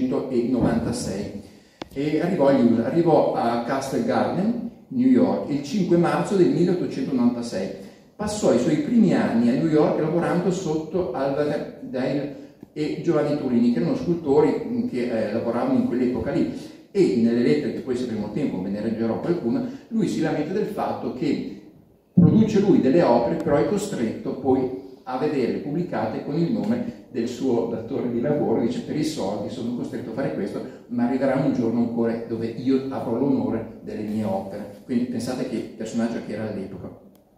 1896 e arrivò a Castle Garden, New York, il 5 marzo del 1896. Passò i suoi primi anni a New York lavorando sotto Alvar Dale e Giovanni Turini, che erano scultori che lavoravano in quell'epoca lì, e nelle lettere che poi se avremo tempo ve ne leggerò qualcuna, lui si lamenta del fatto che produce lui delle opere, però è costretto poi a vederle pubblicate con il nome del suo datore di lavoro, dice: per i soldi sono costretto a fare questo, ma arriverà un giorno ancora dove io avrò l'onore delle mie opere. Quindi pensate che personaggio che era all'epoca.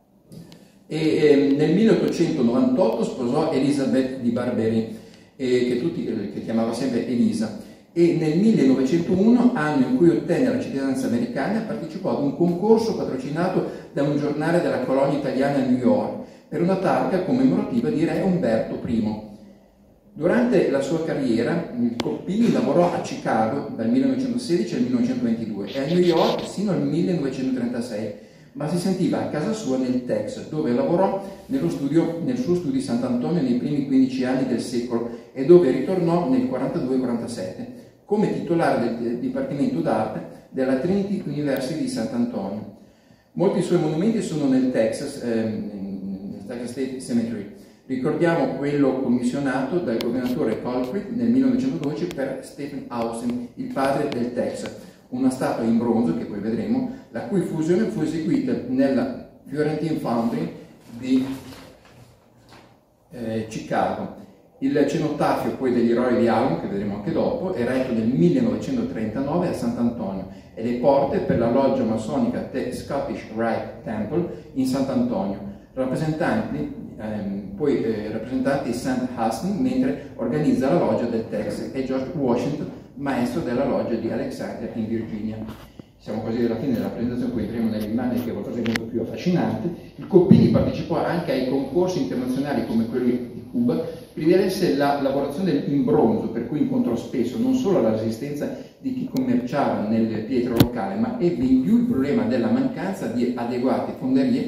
E nel 1898 sposò Elisabeth di Barbery, che chiamava sempre Elisa, e nel 1901, anno in cui ottenne la cittadinanza americana, partecipò ad un concorso patrocinato da un giornale della colonia italiana a New York per una targa commemorativa di re Umberto I. Durante la sua carriera il Coppini lavorò a Chicago dal 1916 al 1922 e a New York sino al 1936, ma si sentiva a casa sua nel Texas, dove lavorò nel suo studio di Sant'Antonio nei primi 15 anni del secolo e dove ritornò nel 42-47 come titolare del Dipartimento d'Arte della Trinity University di Sant'Antonio. Molti suoi monumenti sono nel Texas, nel Texas State Cemetery. Ricordiamo quello commissionato dal governatore Colquitt nel 1912 per Stephen Austin, il padre del Texas, una statua in bronzo, che poi vedremo, la cui fusione fu eseguita nella Florentine Foundry di Chicago. Il cenotafio poi degli eroi di Alamo, che vedremo anche dopo, è eretto nel 1939 a Sant'Antonio e le porte per la loggia massonica The Scottish Rite Temple in Sant'Antonio, rappresentanti St. Huston, mentre organizza la loggia del Texas, e George Washington, maestro della loggia di Alexandria in Virginia. Siamo quasi alla fine della presentazione, poi entriamo nelle immagini, che è qualcosa di molto più affascinante. Il Coppini partecipò anche ai concorsi internazionali come quelli di Cuba, privilesse la lavorazione in bronzo, per cui incontrò spesso non solo la resistenza di chi commerciava nel pietro locale, ma ebbe in più il problema della mancanza di adeguate fonderie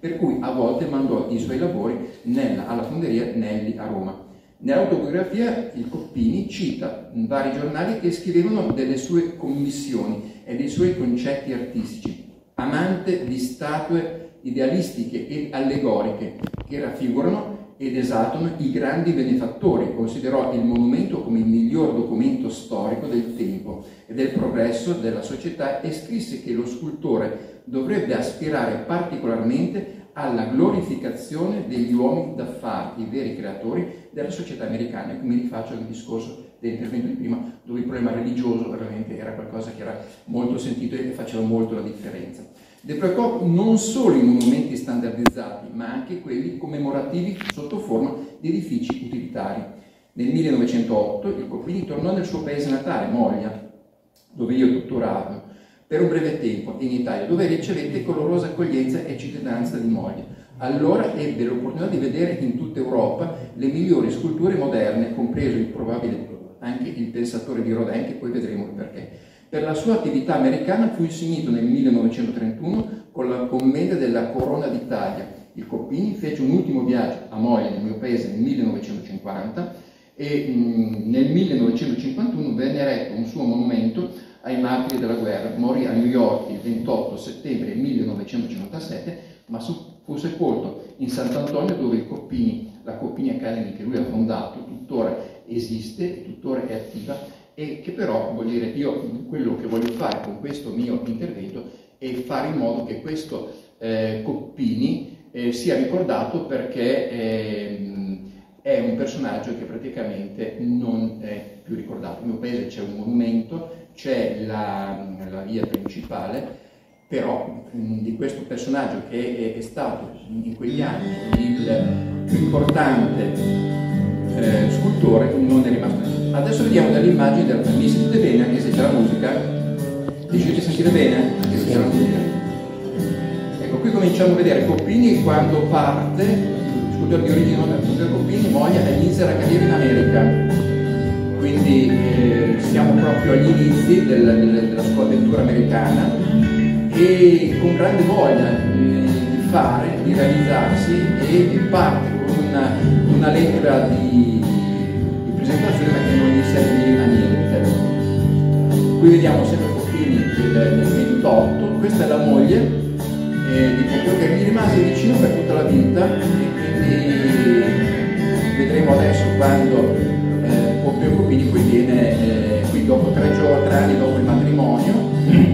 per cui a volte mandò i suoi lavori alla fonderia Nelli a Roma. Nell'autobiografia il Coppini cita vari giornali che scrivevano delle sue commissioni e dei suoi concetti artistici, amante di statue idealistiche e allegoriche che raffigurano ed esaltano i grandi benefattori. Considerò il monumento come il miglior documento storico del tempo e del progresso della società e scrisse che lo scultore dovrebbe aspirare particolarmente alla glorificazione degli uomini d'affari, i veri creatori della società americana. E mi rifaccio al discorso dell'intervento di prima, dove il problema religioso veramente era qualcosa che era molto sentito e faceva molto la differenza. Deprecò non solo i monumenti standardizzati, ma anche quelli commemorativi sotto forma di edifici utilitari. Nel 1908 il Coppini tornò nel suo paese natale, Moglia, dove io tuttora per un breve tempo in Italia, dove ricevette calorosa accoglienza e cittadinanza di moglie. Allora ebbe l'opportunità di vedere in tutta Europa le migliori sculture moderne, compreso il probabile anche il pensatore di Rodin, che poi vedremo il perché. Per la sua attività americana fu insignito nel 1931 con la Commedia della Corona d'Italia. Il Coppini fece un ultimo viaggio a Moglia, nel mio paese, nel 1950 e nel 1951 venne eretto un suo monumento ai martiri della guerra. Morì a New York il 28 settembre 1957, ma fu sepolto in Sant'Antonio, dove il Coppini, la Coppini Academy che lui ha fondato, tuttora esiste, tuttora è attiva, e che però, vuol dire, io quello che voglio fare con questo mio intervento è fare in modo che questo Coppini sia ricordato, perché è un personaggio che praticamente non è più ricordato. Nel mio paese c'è un monumento, c'è la via principale, però di questo personaggio che è stato in quegli anni il più importante scultore non è rimasto nessuno. Adesso vediamo dalle immagini della famiglia. Sentite bene, anche se c'è la musica? Riuscite a sentire bene? Anche se c'è la musica. Ecco, qui cominciamo a vedere Coppini quando parte, scultore di origine non Coppini, Moglia, inizia la carriera in America. Quindi siamo proprio agli inizi della sua avventura americana, e con grande voglia di fare, di realizzarsi, e parte con una lettera di presentazione che non gli serve a niente. Qui vediamo sempre Coppini del 28, questa è la moglie di Pompeo, che gli rimase vicino per tutta la vita, e quindi vedremo adesso quando Pompeo Coppini poi viene qui dopo 3 anni dopo il matrimonio.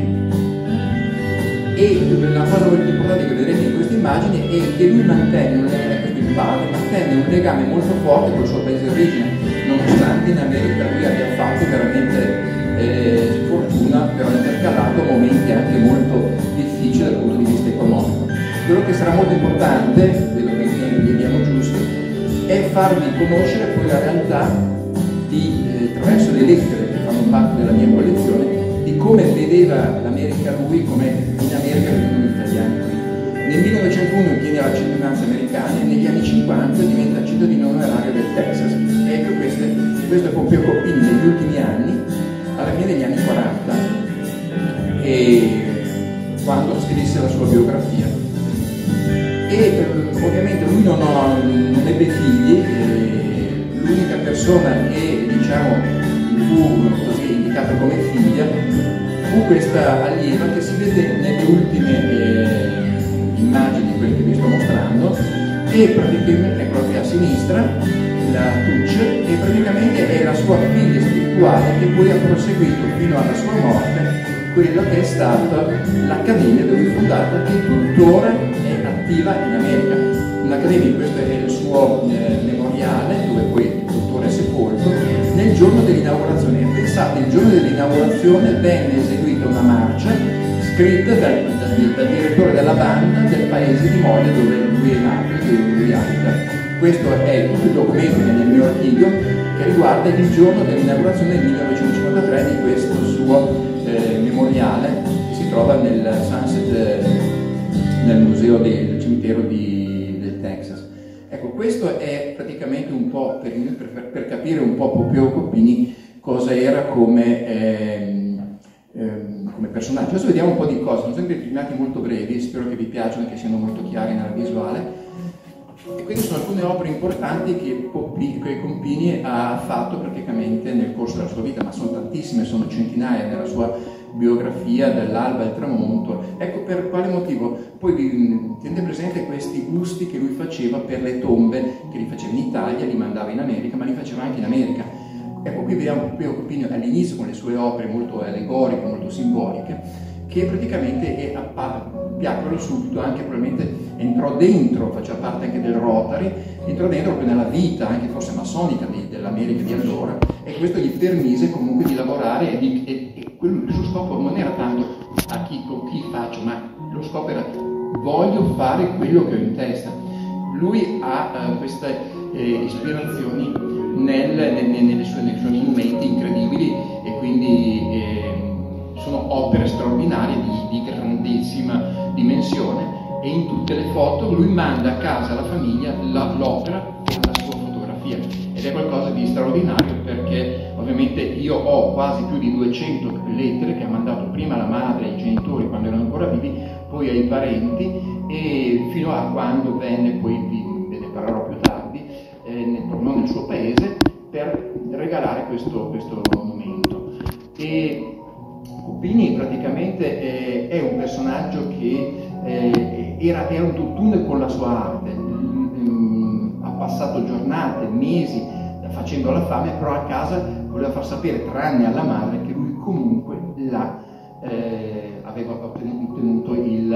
E la cosa molto importante che vedrete in queste immagini è che lui mantenne un legame molto forte con il suo paese d'origine, nonostante in America lui abbia fatto veramente sfortuna, però intercalato momenti anche molto difficili dal punto di vista economico. Quello che sarà molto importante, vedo che li abbiamo giusti, è farvi conoscere poi la realtà attraverso le lettere che fanno parte della mia collezione, di come vedeva l'America lui, come in America venivano gli italiani qui. Nel 1901 ottiene la cittadinanza americana e negli anni 50 diventa cittadino onorario del Texas. Ecco, questo è Pompeo Coppini negli ultimi anni, alla fine degli anni 40, e quando scrisse la sua biografia. E ovviamente lui non ebbe figli, l'unica persona che, diciamo, fu così indicata come figlia fu questa allieva che si vede nelle ultime immagini, quelle che vi sto mostrando, e praticamente è proprio a sinistra la Tucci, e praticamente è la sua figlia spirituale che poi ha proseguito fino alla sua morte quella che è stata l'Accademia da lui fondata, che tuttora è attiva in America. Un'Accademia, questo è il suo memoriale, dove poi il dottore è sepolto, nel giorno dell'inaugurazione. Pensate, il giorno dell'inaugurazione venne eseguita una marcia scritta dal direttore della banda del paese di Moglia, dove lui è nato e dove lui abita. Questo è tutto il documento che è nel mio archivio, che riguarda il giorno dell'inaugurazione del 1953 di questo suo memoriale, che si trova nel Sunset, nel museo del cimitero del Texas. Ecco, questo è praticamente un po' per capire un po' Pompeo Coppini cosa era come come personaggio. Adesso vediamo un po' di cose, sono sempre filmati molto brevi, spero che vi piacciono e che siano molto chiari nella visuale. E queste sono alcune opere importanti che Compini ha fatto praticamente nel corso della sua vita, ma sono tantissime, sono centinaia nella sua biografia dall'alba al tramonto. Ecco per quale motivo. Poi tenete presente questi busti che lui faceva per le tombe, che li faceva in Italia, li mandava in America, ma li faceva anche in America. Ecco, qui vediamo Compini all'inizio con le sue opere molto allegoriche, molto simboliche, che praticamente piacquero subito, anche probabilmente entrò dentro, faceva parte anche del Rotary, entrò dentro proprio nella vita, anche forse massonica dell'America di allora, e questo gli permise comunque di lavorare e il suo scopo non era tanto con chi faccio, ma lo scopo era voglio fare quello che ho in testa. Lui ha queste ispirazioni nei suoi monumenti incredibili, e quindi sono opere straordinarie di grandissima dimensione, e in tutte le foto lui manda a casa alla famiglia l'opera e la sua fotografia, ed è qualcosa di straordinario, perché ovviamente io ho quasi più di 200 lettere che ha mandato prima alla madre, ai genitori quando erano ancora vivi, poi ai parenti, e fino a quando venne, poi ve ne parlerò più tardi, tornò nel suo paese per regalare questo monumento. E Compini praticamente è un personaggio che era un tutt'uno con la sua arte, ha passato giornate, mesi facendo la fame, però a casa voleva far sapere, tranne alla madre, che lui comunque aveva ottenuto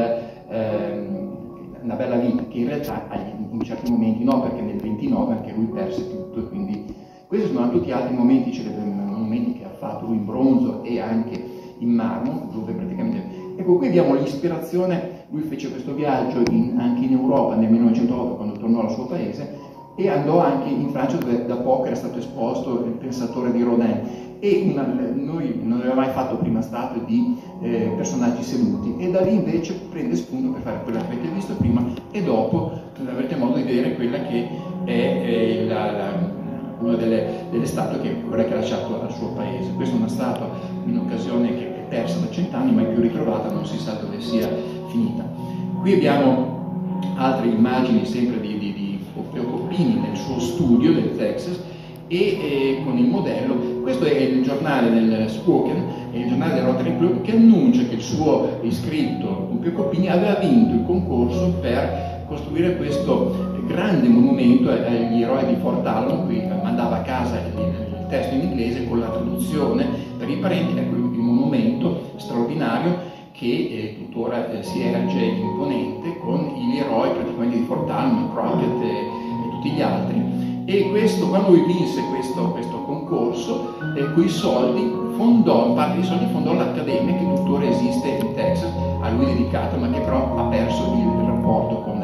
una bella vita, che in realtà in certi momenti no, perché nel 29 anche lui perse tutto, e quindi questi sono tutti altri momenti che ha fatto lui in bronzo e anche in marmo, dove praticamente... Ecco, qui abbiamo l'ispirazione. Lui fece questo viaggio anche in Europa nel 1908, quando tornò al suo paese, e andò anche in Francia, dove da poco era stato esposto il pensatore di Rodin, e noi non avevamo mai fatto prima statue di personaggi seduti, e da lì invece prende spunto per fare quella che avete visto prima, e dopo avrete modo di vedere quella che è una delle statue, che è quella che ha lasciato al suo paese. Questa è una statua in occasione che è persa da 100 anni, ma è più ritrovata, non si sa dove sia finita. Qui abbiamo altre immagini sempre di Compini nel suo studio del Texas, e con il modello. Questo è il giornale del Spokane, è il giornale del Rotary Club, che annuncia che il suo iscritto Pompeo Compini aveva vinto il concorso per costruire questo grande monumento agli eroi di Fort Alamo. Qui mandava a casa il testo in inglese con la traduzione per i parenti. Ecco il monumento straordinario che tuttora si erge imponente, con gli eroi praticamente di Fort Alamo, Crockett e tutti gli altri. E questo, quando lui vinse questo concorso, quei soldi fondò, in parte dei soldi fondò l'accademia che tuttora esiste in Texas, a lui dedicata, ma che però ha perso il rapporto con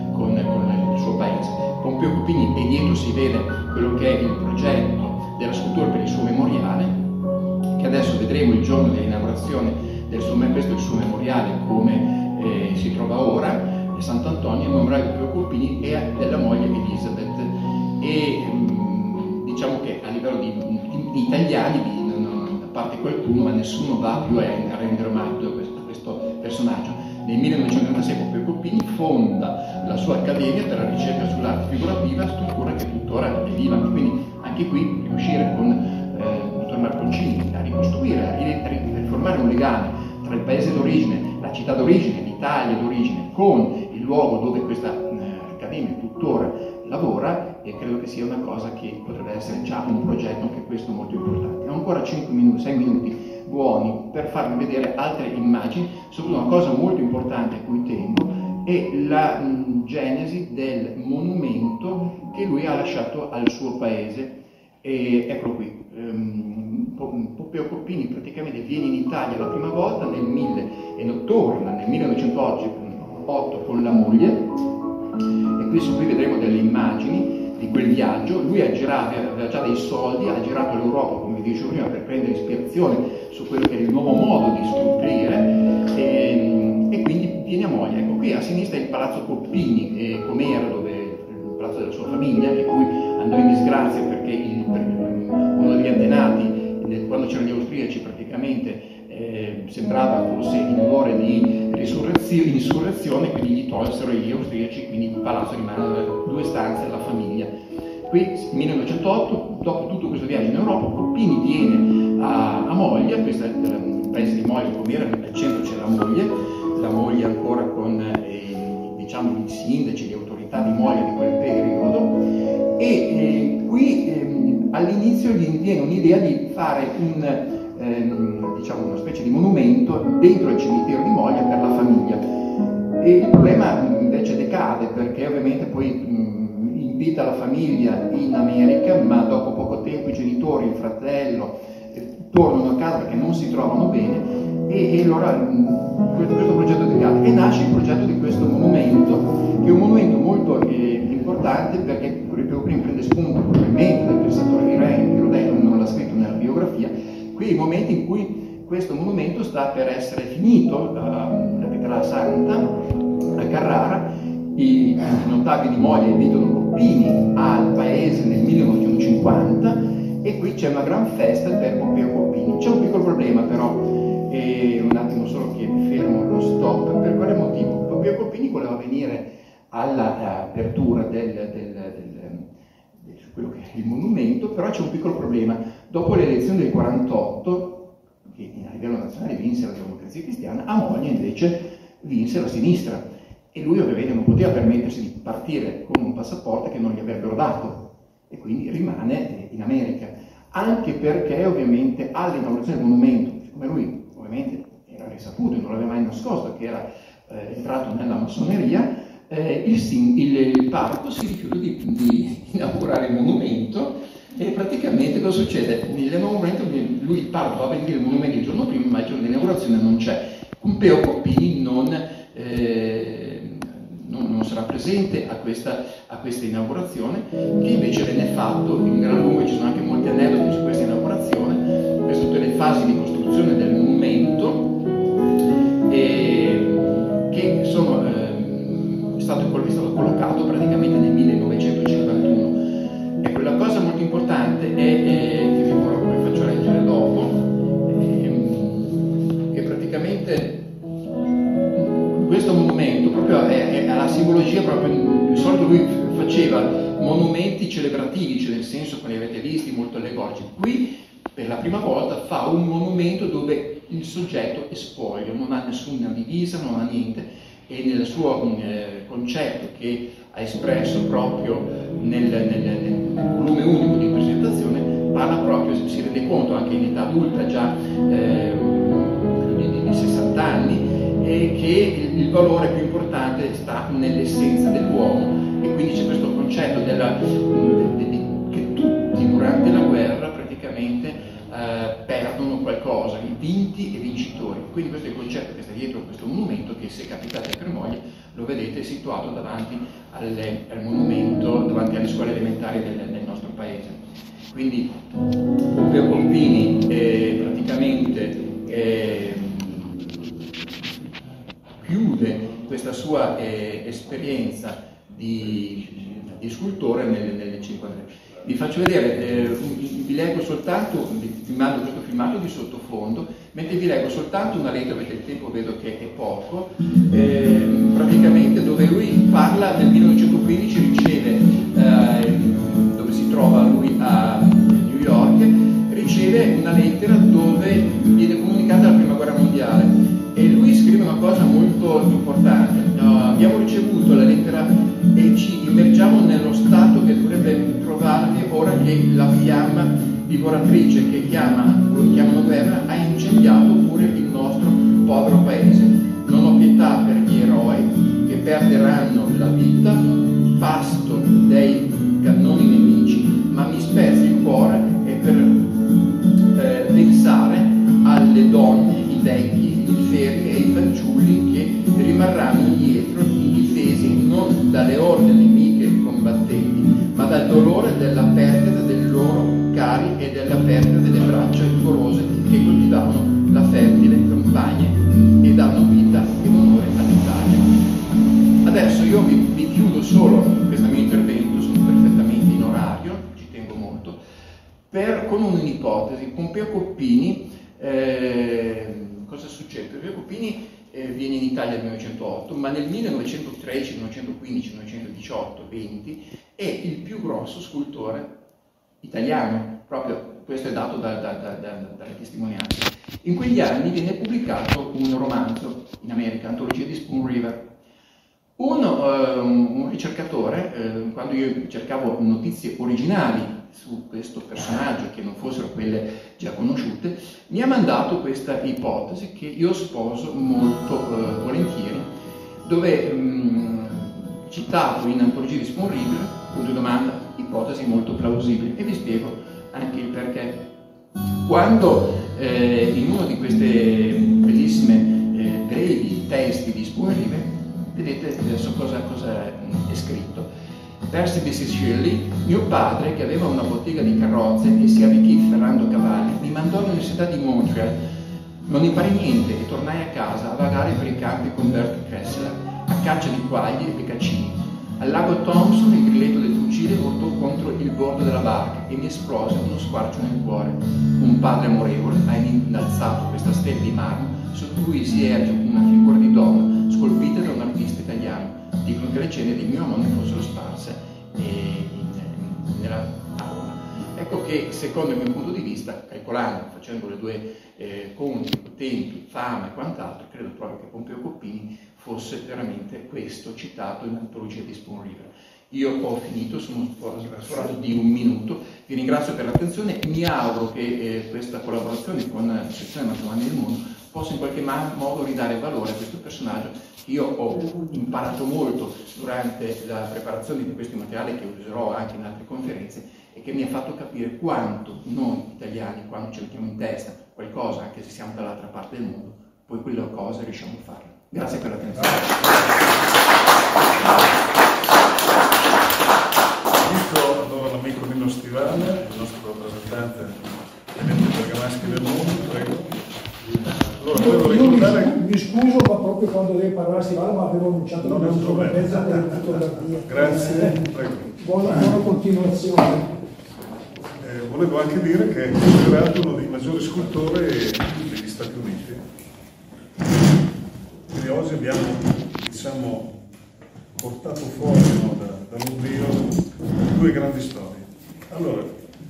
il suo paese. Pompeo Compini, e dietro si vede quello che è il progetto della scultura per il suo memoriale, che adesso vedremo il giorno dell'inaugurazione del suo, questo è il suo memoriale come si trova ora, Sant'Antonio, il memoriale di Pompeo Compini e della moglie Elizabeth. E diciamo che a livello di italiani, a parte qualcuno, ma nessuno va più a rendere omaggio a questo personaggio. Nel 1936 Pompeo Compini fonda la sua accademia per la ricerca sull'arte figurativa, struttura che tuttora è viva. Quindi anche qui riuscire con il dottor Marconcini a ricostruire, a riformare un legame tra il paese d'origine, la città d'origine, l'Italia d'origine, con il luogo dove questa accademia tuttora lavora, e credo che sia una cosa che potrebbe essere già un progetto anche questo molto importante. Ho ancora 6 minuti buoni per farvi vedere altre immagini. Soprattutto una cosa molto importante a cui tengo è la genesi del monumento che lui ha lasciato al suo paese. E eccolo qui. Pompeo Compini praticamente viene in Italia la prima volta e torna nel 1908 con la moglie, e qui vedremo delle immagini di quel viaggio. Lui aveva già dei soldi, ha girato l'Europa, come vi dicevo prima, per prendere ispirazione su quello che è il nuovo modo di scolpire, e quindi viene a moglie. Ecco, qui a sinistra il Palazzo Compini, com'era, dove il palazzo della sua famiglia, che poi andò in disgrazia perché uno degli antenati, quando c'erano gli austriaci, praticamente sembrava fosse in odore di insurrezione, quindi gli tolsero gli austriaci, quindi il palazzo rimane 2 stanze della famiglia. Qui nel 1908, dopo tutto questo viaggio in Europa, Coppini viene a Moglia, questo è il paese di Moglia, come era, al centro c'è la moglie ancora con diciamo i sindaci, le autorità di Moglia di quel periodo, e qui all'inizio gli viene un'idea di fare diciamo una specie di monumento dentro il cimitero di Moglia per la famiglia. E il problema invece decade, perché ovviamente poi invita la famiglia in America, ma dopo poco tempo i genitori, il fratello tornano a casa perché non si trovano bene, e allora questo progetto decade e nasce il progetto di questo monumento, che è un monumento molto importante, perché ripeto prima prende spunto probabilmente dal pensatore di Rodin, non l'ha scritto nella biografia. Qui è il momento in cui questo monumento sta per essere finito, la Pietra Santa a Carrara. I notabili di Moglia invitano Coppini al paese nel 1950 e qui c'è una gran festa per Pompeo Coppini. C'è un piccolo problema però, un attimo solo che mi fermo lo stop. Per quale motivo? Pompeo Coppini voleva venire all'apertura quello che è il monumento, però c'è un piccolo problema. Dopo le elezioni del 48, che a livello nazionale vinse la Democrazia Cristiana, a Moglia invece vinse la sinistra. E lui ovviamente non poteva permettersi di partire con un passaporto che non gli avrebbero dato, e quindi rimane in America, anche perché ovviamente all'inaugurazione del monumento, siccome lui ovviamente era risaputo e non l'aveva mai nascosto che era entrato nella massoneria, il parroco si rifiuta di inaugurare il monumento, e praticamente cosa succede? Nell'inauguramento lui, il parroco, va a vedere il monumento il giorno prima, ma il giorno di inaugurazione non c'è. Pompeo Coppini non sarà presente a questa inaugurazione, che invece venne fatto in gran lunga. Ci sono anche molti aneddoti su questa inaugurazione, queste tutte le fasi di costruzione del monumento che è stato collocato praticamente nel 1951. Ecco, la cosa molto importante è che vi faccio leggere dopo, che praticamente questo monumento proprio è la simbologia, proprio di solito lui faceva monumenti celebrativi, cioè nel senso, come li avete visti, molto allegorici. Qui per la prima volta fa un monumento dove il soggetto è spoglio, non ha nessuna divisa, non ha niente, e nel suo concetto che ha espresso proprio nel volume unico di presentazione, parla proprio, si rende conto anche in età adulta, già di 60 anni, che il valore più importante sta nell'essenza dell'uomo, e quindi c'è questo concetto che tutti durante la guerra praticamente perdono qualcosa, i vinti e vincitori. Quindi questo è il concetto che sta dietro questo monumento, che se capitate per Moglia lo vedete situato davanti al monumento, davanti alle scuole elementari del nostro paese. Quindi Pompeo Coppini praticamente chiude questa sua esperienza di scultore nel 1953. Vi faccio vedere, vi leggo soltanto, vi mando questo filmato di sottofondo, mentre vi leggo soltanto una lettera, perché il tempo vedo che è poco, praticamente dove lui parla nel 1915, riceve, dove si trova lui a New York, riceve una lettera dove viene comunicata la Prima Guerra Mondiale, e lui scrive una cosa molto importante: abbiamo ricevuto la lettera e ci immergiamo nello stato che dovrebbe trovarvi ora che la fiamma divoratrice che chiamano guerra ha incendiato pure il nostro povero paese. Non ho pietà per gli eroi che perderanno la vita, pasto dei cannoni nemici, ma mi spezza il cuore e per pensare alle donne, i vecchi, i fermi e i fanciulli che rimarranno indietro, indifesi non dalle orde nemiche combattenti, ma dal dolore della perdita dei loro cari e della perdita delle braccia vigorose che coltivavano la fertile campagna e danno vita e onore all'Italia. Adesso io vi chiudo solo questo mio intervento, sono perfettamente in orario, ci tengo molto, con un'ipotesi. Pompeo Coppini Cosa succede? Pier Giulio Puppini viene in Italia nel 1908, ma nel 1913, 1915, 1918, 20 è il più grosso scultore italiano, proprio questo è dato dalle testimonianze. In quegli anni viene pubblicato un romanzo in America, Antologia di Spoon River. Un ricercatore, quando io cercavo notizie originali su questo personaggio che non fossero quelle già conosciute, mi ha mandato questa ipotesi che io sposo molto volentieri, dove citato in Antologia di Spoon River, punto di domanda, ipotesi molto plausibile, e vi spiego anche il perché. Quando in uno di queste bellissime brevi testi di Spoon River, vedete adesso cosa è scritto. Percy B.C. Shirley, mio padre, che aveva una bottega di carrozze e si arricchì ferrando cavalli, mi mandò all'università di Montreal. Non imparai niente e tornai a casa a vagare per i campi con Bert Kressler, a caccia di quagli e picaccini. Al lago Thompson il grilletto del fucile urtò contro il bordo della barca e mi esplose uno squarcio nel cuore. Un padre amorevole ha innalzato questa stella di marmo sotto cui si erge una figura di donna scolpita da un artista italiano. Dicono che le ceneri di mio nonno fossero sparse nella tavola. Ecco che, secondo il mio punto di vista, calcolando, facendo le due conti, tempi, fama e quant'altro, credo proprio che Pompeo Coppini fosse veramente questo citato in Antologia di Spoon River. Io ho finito, sono sforato di 1 minuto, vi ringrazio per l'attenzione, mi auguro che questa collaborazione con la sezione Matrimoni del Mondo possa in qualche modo ridare valore a questo personaggio. Io ho imparato molto durante la preparazione di questi materiali, che userò anche in altre conferenze, e che mi ha fatto capire quanto noi italiani, quando ci mettiamo in testa qualcosa, anche se siamo dall'altra parte del mondo, poi quella cosa riusciamo a farla. Grazie per l'attenzione. Invito allora l'amico Nino Stivale, il nostro rappresentante dell'ente bergamaschi del mondo, prego. Allora, volevo ricordare... Mi scuso, ma proprio quando lei parlava Stivale, ma avevo annunciato non è un problema. Grazie, prego. Buona continuazione. Volevo anche dire che è considerato uno dei maggiori scultori degli Stati Uniti. Quindi oggi abbiamo, diciamo, portato fuori, no, dall'oblio 2 grandi storie. Allora,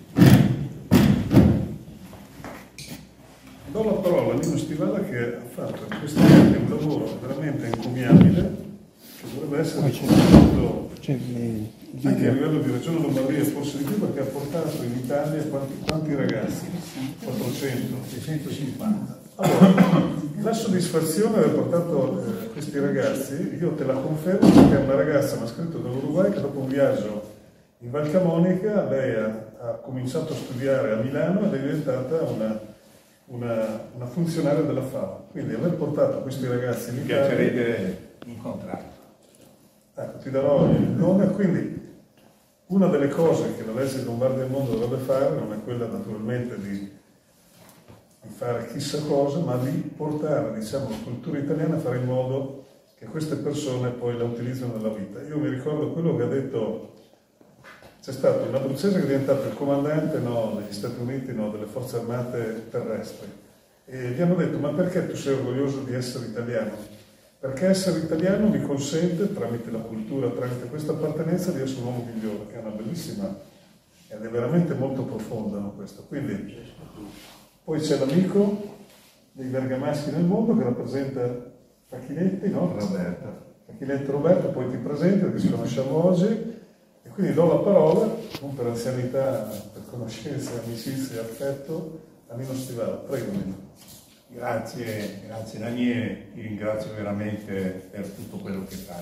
do la parola a Nino Stivale, che ha fatto in questi anni un lavoro veramente encomiabile, che dovrebbe essere riconosciuto anche a livello di Regione Lombardia, forse di più, perché ha portato in Italia quanti ragazzi? 400? 650. Allora, la soddisfazione di aver portato questi ragazzi, io te la confermo, perché è una ragazza, mi ha scritto dall'Uruguay, che dopo un viaggio in Val Camonica lei ha cominciato a studiare a Milano ed è diventata una funzionaria della FAO. Quindi aver portato questi ragazzi in Italia... Mi piacerebbe incontrarlo. Ecco, ti darò il nome. Quindi una delle cose che la legge Lombardia del Mondo dovrebbe fare non è quella naturalmente di fare chissà cosa, ma di portare, diciamo, la cultura italiana a fare in modo che queste persone poi la utilizzino nella vita. Io mi ricordo quello che ha detto, c'è stato un abruzzese che è diventato il comandante negli Stati Uniti delle forze armate terrestri, e gli hanno detto: ma perché tu sei orgoglioso di essere italiano? Perché essere italiano mi consente, tramite la cultura, tramite questa appartenenza, di essere un uomo migliore, che è una bellissima, ed è veramente molto profonda, no, questo. Quindi, poi c'è l'amico dei bergamaschi nel mondo che rappresenta Facchinetti, no? Roberto. Facchinetti Roberto, poi ti presenti perché ci conosciamo oggi, e quindi do la parola, non per anzianità, per conoscenza, amicizia e affetto, a Nino Stivale. Prego, Nino. Grazie Daniele, ti ringrazio veramente per tutto quello che fai.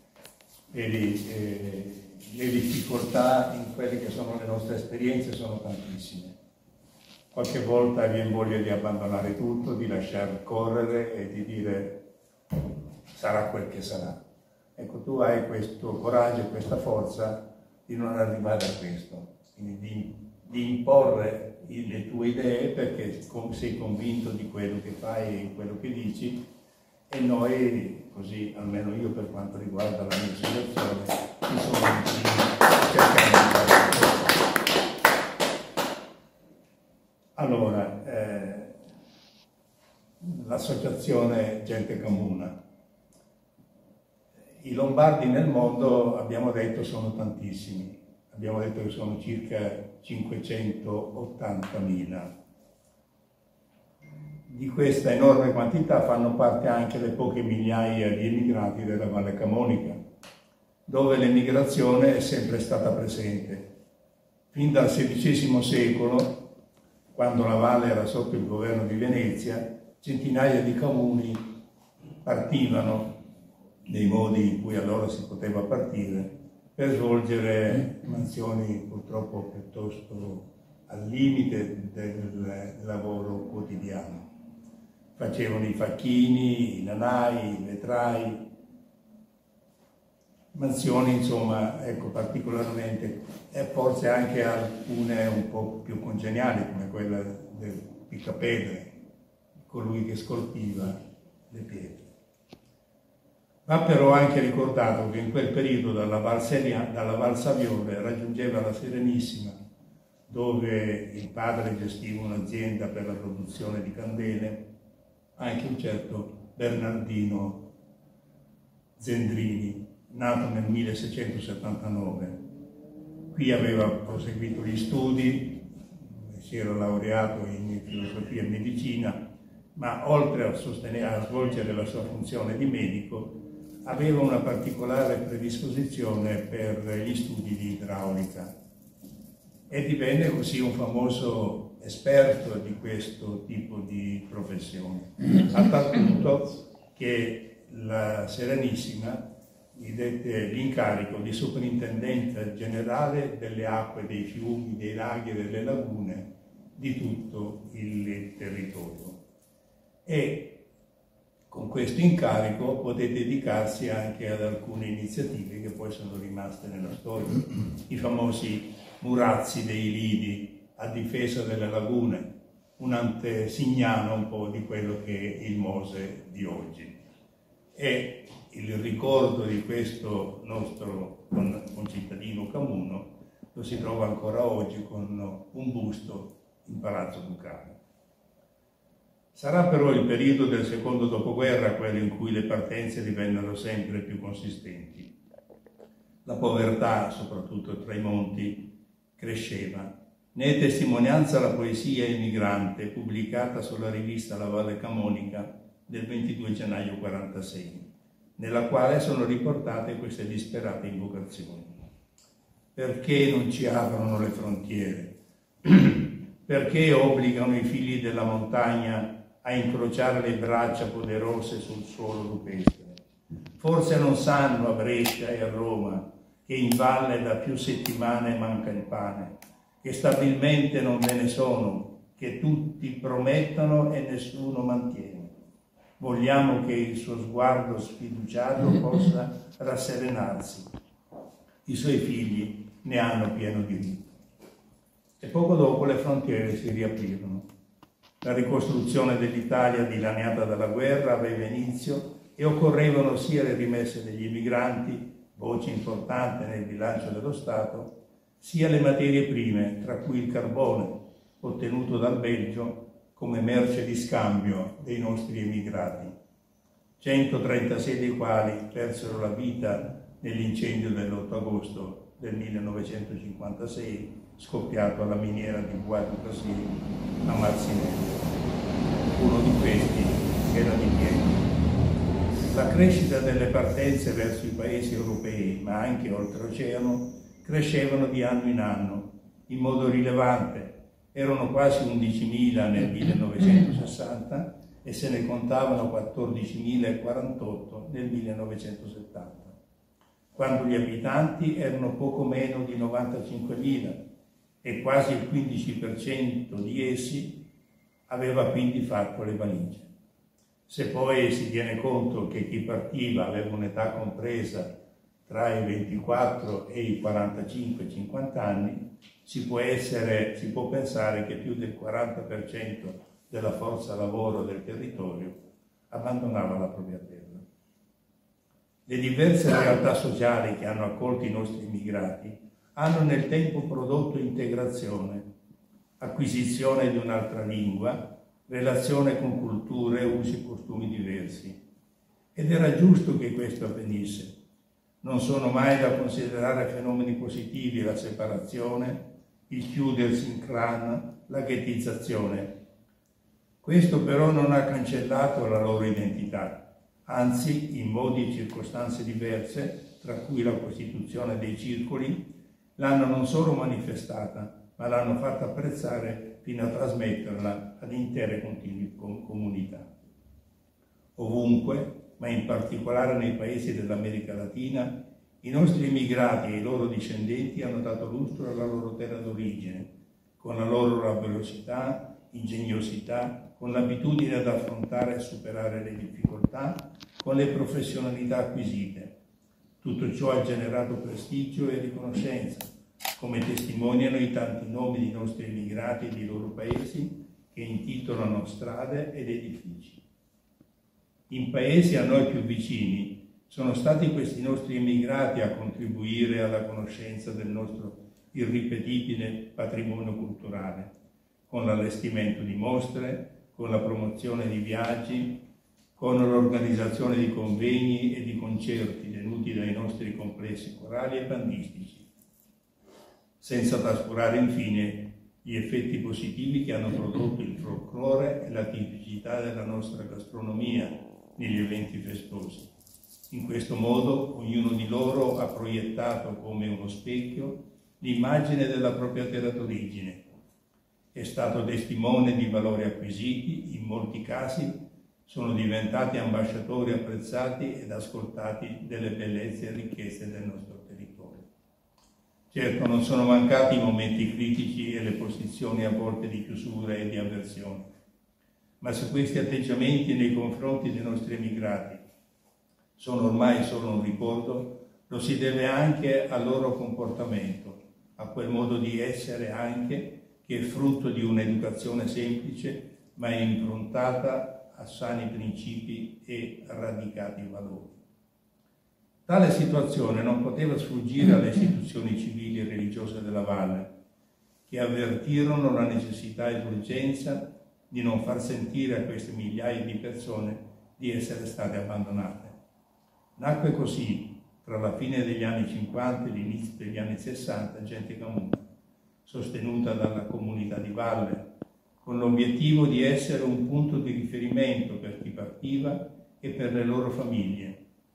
Vedi, le difficoltà in quelle che sono le nostre esperienze sono tantissime. Qualche volta viene voglia di abbandonare tutto, di lasciar correre e di dire sarà quel che sarà. Ecco, tu hai questo coraggio, questa forza di non arrivare a questo, quindi di imporre le tue idee, perché sei convinto di quello che fai e di quello che dici, e noi, così almeno io per quanto riguarda la mia situazione, ci sono vicini cercando di fare questo. Allora, l'associazione Gente Comuna. I lombardi nel mondo, abbiamo detto, sono tantissimi. Abbiamo detto che sono circa 580.000. Di questa enorme quantità fanno parte anche le poche migliaia di emigrati della Valle Camonica, dove l'emigrazione è sempre stata presente. Fin dal XVI secolo, quando la valle era sotto il governo di Venezia, centinaia di comuni partivano nei modi in cui allora si poteva partire per svolgere mansioni purtroppo piuttosto al limite del lavoro quotidiano. Facevano i facchini, i nanai, i vetrai, mansioni insomma, ecco, particolarmente, e forse anche alcune un po' più congeniali come quella del piccapedre, colui che scolpiva le pietre. Va però anche ricordato che in quel periodo dalla Val Savione raggiungeva la Serenissima, dove il padre gestiva un'azienda per la produzione di candele, anche un certo Bernardino Zendrini, nato nel 1679. Qui aveva proseguito gli studi, si era laureato in filosofia e medicina, ma oltre a svolgere la sua funzione di medico, aveva una particolare predisposizione per gli studi di idraulica e divenne così un famoso esperto di questo tipo di professione, a tal punto che la Serenissima gli dette l'incarico di sovrintendente generale delle acque dei fiumi, dei laghi e delle lagune di tutto il territorio. E con questo incarico poté dedicarsi anche ad alcune iniziative che poi sono rimaste nella storia. I famosi murazzi dei lidi a difesa delle lagune, un antesignano un po' di quello che è il Mose di oggi. E il ricordo di questo nostro concittadino Camuno lo si trova ancora oggi con un busto in Palazzo Ducale. Sarà però il periodo del secondo dopoguerra quello in cui le partenze divennero sempre più consistenti. La povertà, soprattutto tra i monti, cresceva. Ne è testimonianza la poesia emigrante pubblicata sulla rivista La Valle Camonica del 22 gennaio 1946, nella quale sono riportate queste disperate invocazioni. Perché non ci aprono le frontiere? Perché obbligano i figli della montagna a incrociare le braccia poderose sul suolo rupestre? Forse non sanno a Brescia e a Roma che in valle da più settimane manca il pane, che stabilmente non ve ne sono, che tutti promettono e nessuno mantiene. Vogliamo che il suo sguardo sfiduciato possa rasserenarsi. I suoi figli ne hanno pieno diritto. E poco dopo le frontiere si riaprirono. La ricostruzione dell'Italia dilaniata dalla guerra aveva inizio e occorrevano sia le rimesse degli emigranti, voce importante nel bilancio dello Stato, sia le materie prime, tra cui il carbone, ottenuto dal Belgio come merce di scambio dei nostri emigrati, 136 dei quali persero la vita nell'incendio dell'8 agosto del 1956, scoppiato alla miniera di Bois du Cassier a Marcinelle. Uno di questi era di Pietro. La crescita delle partenze verso i paesi europei, ma anche oltreoceano, crescevano di anno in anno, in modo rilevante. Erano quasi 11.000 nel 1960 e se ne contavano 14.048 nel 1970, quando gli abitanti erano poco meno di 95.000 e quasi il 15% di essi aveva quindi fatto le valigie. Se poi si tiene conto che chi partiva aveva un'età compresa tra i 24 e i 45-50 anni, si può pensare che più del 40% della forza lavoro del territorio abbandonava la propria terra. Le diverse realtà sociali che hanno accolto i nostri immigrati hanno nel tempo prodotto integrazione, acquisizione di un'altra lingua, relazione con culture, usi e costumi diversi. Ed era giusto che questo avvenisse. Non sono mai da considerare fenomeni positivi la separazione, il chiudersi in clan, la ghettizzazione. Questo però non ha cancellato la loro identità, anzi, in modi e circostanze diverse, tra cui la costituzione dei circoli, l'hanno non solo manifestata, ma l'hanno fatta apprezzare fino a trasmetterla ad intere comunità. Ovunque, ma in particolare nei paesi dell'America Latina, i nostri immigrati e i loro discendenti hanno dato lustro alla loro terra d'origine, con la loro laboriosità, ingegnosità, con l'abitudine ad affrontare e superare le difficoltà, con le professionalità acquisite. Tutto ciò ha generato prestigio e riconoscenza, come testimoniano i tanti nomi di nostri immigrati e dei loro paesi che intitolano strade ed edifici. In paesi a noi più vicini sono stati questi nostri immigrati a contribuire alla conoscenza del nostro irripetibile patrimonio culturale, con l'allestimento di mostre, con la promozione di viaggi, con l'organizzazione di convegni e di concerti tenuti dai nostri complessi corali e bandistici, senza trascurare infine gli effetti positivi che hanno prodotto il folklore e la tipicità della nostra gastronomia negli eventi festosi. In questo modo ognuno di loro ha proiettato come uno specchio l'immagine della propria terra d'origine. È stato testimone di valori acquisiti, in molti casi sono diventati ambasciatori apprezzati ed ascoltati delle bellezze e ricchezze del nostro territorio. Certo, non sono mancati i momenti critici e le posizioni a volte di chiusura e di avversione, ma se questi atteggiamenti nei confronti dei nostri emigrati sono ormai solo un ricordo, lo si deve anche al loro comportamento, a quel modo di essere anche che è frutto di un'educazione semplice ma improntata a sani principi e radicati valori. Tale situazione non poteva sfuggire alle istituzioni civili e religiose della Valle, che avvertirono la necessità e l'urgenza di non far sentire a queste migliaia di persone di essere state abbandonate. Nacque così, tra la fine degli anni 50 e l'inizio degli anni 60, Gente Comuna, sostenuta dalla comunità di Valle, con l'obiettivo di essere un punto di riferimento per chi partiva e per le loro famiglie,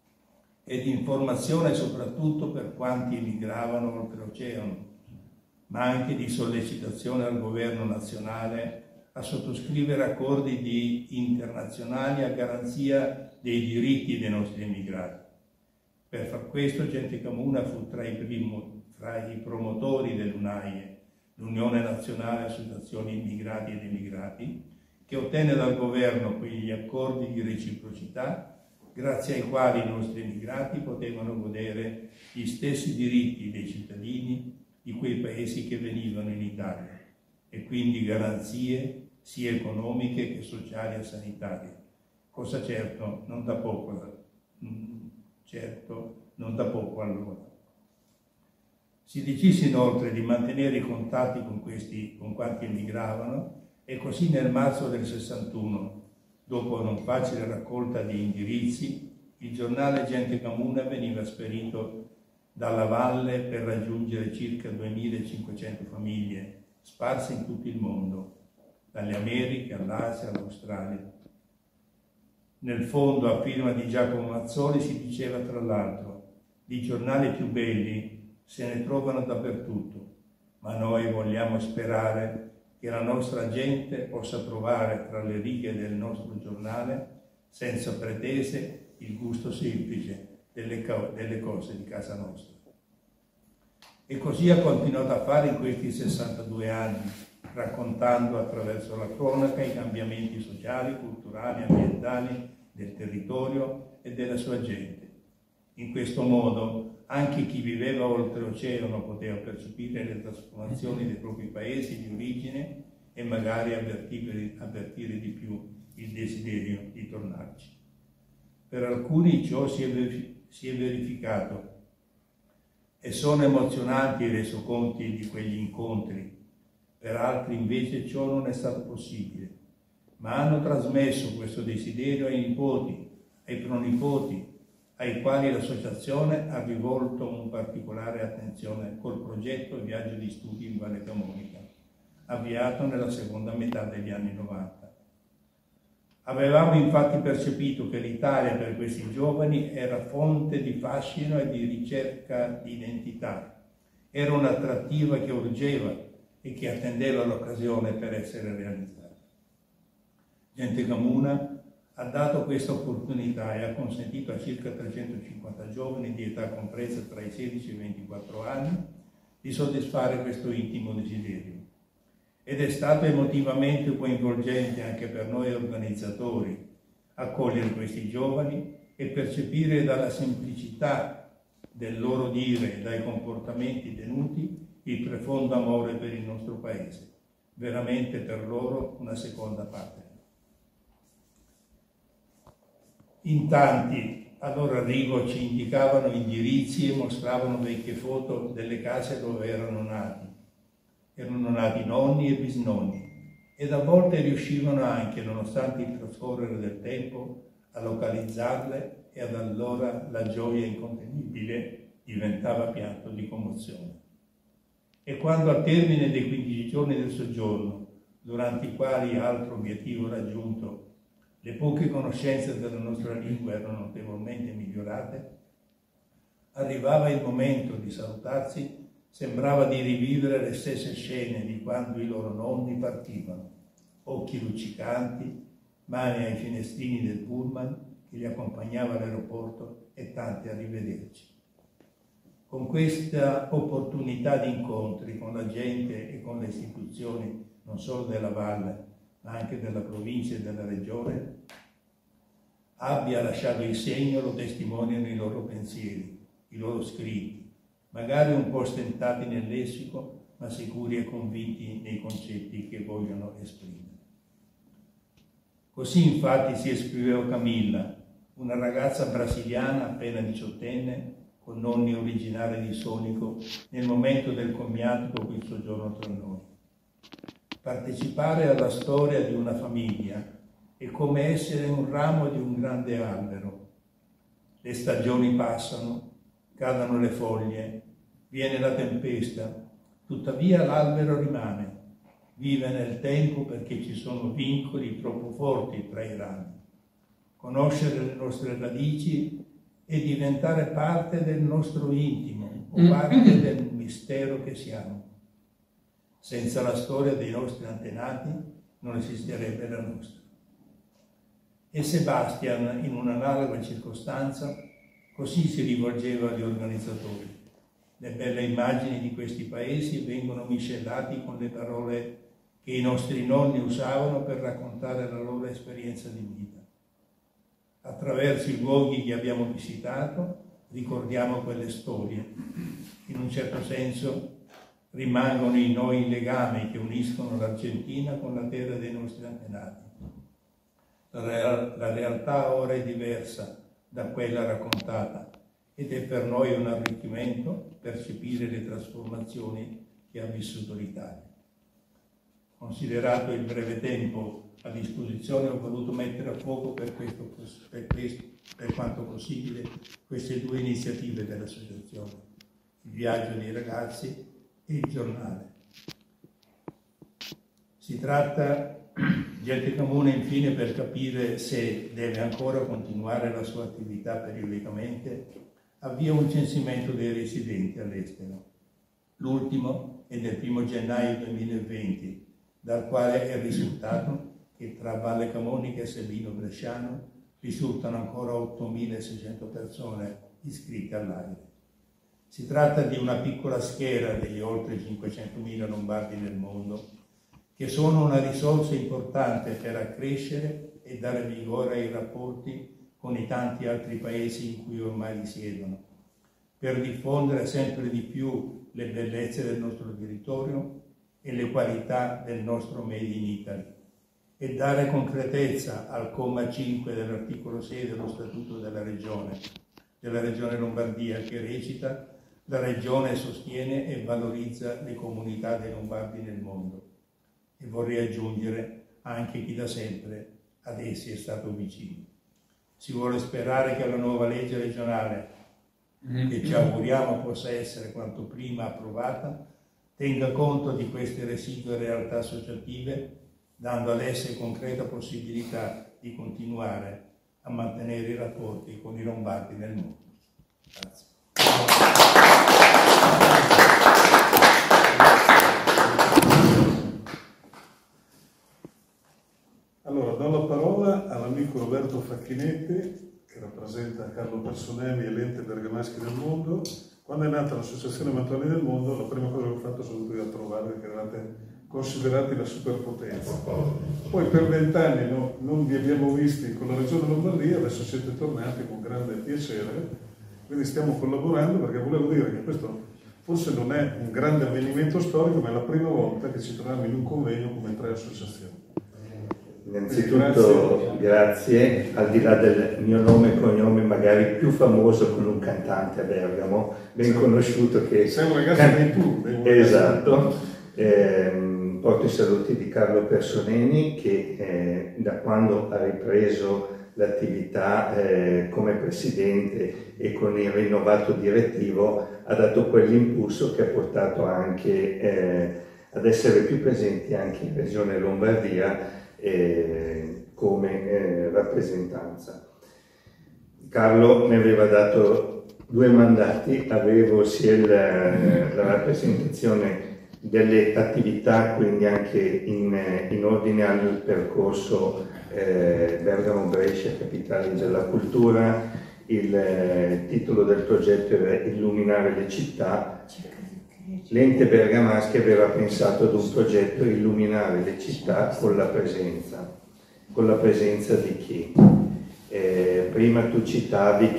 e di informazione soprattutto per quanti emigravano oltreoceano, ma anche di sollecitazione al governo nazionale a sottoscrivere accordi internazionali a garanzia dei diritti dei nostri immigrati. Per far questo Gente Comuna fu tra i promotori dell'UNAIE, l'Unione Nazionale Associazioni Immigrati ed Emigrati, che ottenne dal governo quegli accordi di reciprocità grazie ai quali i nostri immigrati potevano godere gli stessi diritti dei cittadini di quei paesi che venivano in Italia e quindi garanzie sia economiche che sociali e sanitarie, cosa certo non da poco allora. Si decise inoltre di mantenere i contatti con quanti emigravano e così nel marzo del 61, dopo una facile raccolta di indirizzi, il giornale Gente Comuna veniva spedito dalla Valle per raggiungere circa 2500 famiglie sparse in tutto il mondo, dalle Americhe all'Asia all'Australia. Nel fondo, a firma di Giacomo Mazzoli, si diceva tra l'altro: di giornali più belli se ne trovano dappertutto, ma noi vogliamo sperare che la nostra gente possa trovare tra le righe del nostro giornale, senza pretese, il gusto semplice delle cose di casa nostra. E così ha continuato a fare in questi 62 anni, raccontando attraverso la cronaca i cambiamenti sociali, culturali, ambientali del territorio e della sua gente. In questo modo anche chi viveva oltreoceano poteva percepire le trasformazioni dei propri paesi di origine e magari avvertire di più il desiderio di tornarci. Per alcuni ciò si è verificato e sono emozionanti i resoconti di quegli incontri, per altri invece ciò non è stato possibile. ma hanno trasmesso questo desiderio ai nipoti, ai pronipoti, ai quali l'associazione ha rivolto un particolare attenzione col progetto Viaggio di Studi in Valle Camonica, avviato nella seconda metà degli anni 90. Avevamo infatti percepito che l'Italia per questi giovani era fonte di fascino e di ricerca di identità, era un'attrattiva che urgeva e che attendeva l'occasione per essere realizzata. Gente Comuna ha dato questa opportunità e ha consentito a circa 350 giovani di età compresa tra i 16 e i 24 anni di soddisfare questo intimo desiderio. Ed è stato emotivamente coinvolgente anche per noi organizzatori accogliere questi giovani e percepire dalla semplicità del loro dire e dai comportamenti tenuti il profondo amore per il nostro paese, veramente per loro una seconda patria. In tanti al loro arrivo ci indicavano indirizzi e mostravano vecchie foto delle case dove erano nati. Erano nati nonni e bisnonni ed a volte riuscivano anche, nonostante il trascorrere del tempo, a localizzarle e ad allora la gioia incontenibile diventava pianto di commozione. E quando al termine dei 15 giorni del soggiorno, durante i quali altro obiettivo raggiunto, le poche conoscenze della nostra lingua erano notevolmente migliorate, arrivava il momento di salutarsi. Sembrava di rivivere le stesse scene di quando i loro nonni partivano, occhi luccicanti, mani ai finestrini del pullman che li accompagnava all'aeroporto e tanti arrivederci. Con questa opportunità di incontri con la gente e con le istituzioni non solo della valle, ma anche della provincia e della regione, abbia lasciato il segno, lo testimoniano i loro pensieri, i loro scritti, magari un po' stentati nel lessico, ma sicuri e convinti nei concetti che vogliono esprimere. Così infatti si esprimeva Camilla, una ragazza brasiliana appena diciottenne, con nonni originari di Sonico, nel momento del commiato dopo il soggiorno tra noi. Partecipare alla storia di una famiglia è come essere un ramo di un grande albero. Le stagioni passano, cadono le foglie, viene la tempesta, tuttavia l'albero rimane, vive nel tempo perché ci sono vincoli troppo forti tra i rami. Conoscere le nostre radici e diventare parte del nostro intimo o parte del mistero che siamo. Senza la storia dei nostri antenati non esisterebbe la nostra. E Sebastian, in un'analoga circostanza, così si rivolgeva agli organizzatori. Le belle immagini di questi paesi vengono miscelate con le parole che i nostri nonni usavano per raccontare la loro esperienza di vita. Attraverso i luoghi che abbiamo visitato ricordiamo quelle storie. In un certo senso rimangono in noi i legami che uniscono l'Argentina con la terra dei nostri antenati. La realtà ora è diversa da quella raccontata ed è per noi un arricchimento percepire le trasformazioni che ha vissuto l'Italia. Considerato il breve tempo a disposizione, ho voluto mettere a fuoco per quanto possibile queste due iniziative dell'associazione, il viaggio dei ragazzi e il giornale. Si tratta Gente Comune, infine, per capire se deve ancora continuare la sua attività periodicamente, avvia un censimento dei residenti all'estero. L'ultimo è del 1 gennaio 2020, dal quale è risultato che tra Valle Camonica e Sabino Bresciano risultano ancora 8.600 persone iscritte all'AIRE. Si tratta di una piccola schiera degli oltre 500.000 lombardi nel mondo, che sono una risorsa importante per accrescere e dare vigore ai rapporti con i tanti altri paesi in cui ormai risiedono, per diffondere sempre di più le bellezze del nostro territorio e le qualità del nostro Made in Italy, e dare concretezza al comma 5 dell'articolo 6 dello Statuto della Regione Lombardia, che recita: la Regione sostiene e valorizza le comunità dei Lombardi nel mondo. E vorrei aggiungere anche chi da sempre ad essi è stato vicino. Si vuole sperare che la nuova legge regionale, che ci auguriamo possa essere quanto prima approvata, tenga conto di queste residue realtà associative, dando ad esse concreta possibilità di continuare a mantenere i rapporti con i lombardi nel mondo. Grazie. Allora, do la parola all'amico Roberto Facchinetti, che rappresenta Carlo Personelli e l'Ente Bergamaschi del Mondo. Quando è nata l'Associazione Mattuali del Mondo, la prima cosa che ho fatto sono venuto a trovare che eravate considerati la superpotenza. Poi per 20 anni non vi abbiamo visti con la Regione Lombardia, adesso siete tornati con grande piacere, quindi stiamo collaborando, perché volevo dire che questo forse non è un grande avvenimento storico, ma è la prima volta che ci troviamo in un convegno come 3 associazioni. Innanzitutto grazie, al di là del mio nome e cognome magari più famoso con un cantante a Bergamo, ben conosciuto che... Sei un ragazzo di tu. Esatto. Porto i saluti di Carlo Personeni che da quando ha ripreso l'attività come presidente e con il rinnovato direttivo ha dato quell'impulso che ha portato anche ad essere più presenti anche in Regione Lombardia come rappresentanza. Carlo mi aveva dato 2 mandati, avevo sia la rappresentazione delle attività, quindi anche in ordine al percorso Bergamo-Brescia, capitale della cultura. Il titolo del progetto era Illuminare le città. L'Ente Bergamaschi aveva pensato ad un progetto Illuminare le città con la presenza di chi? Prima tu citavi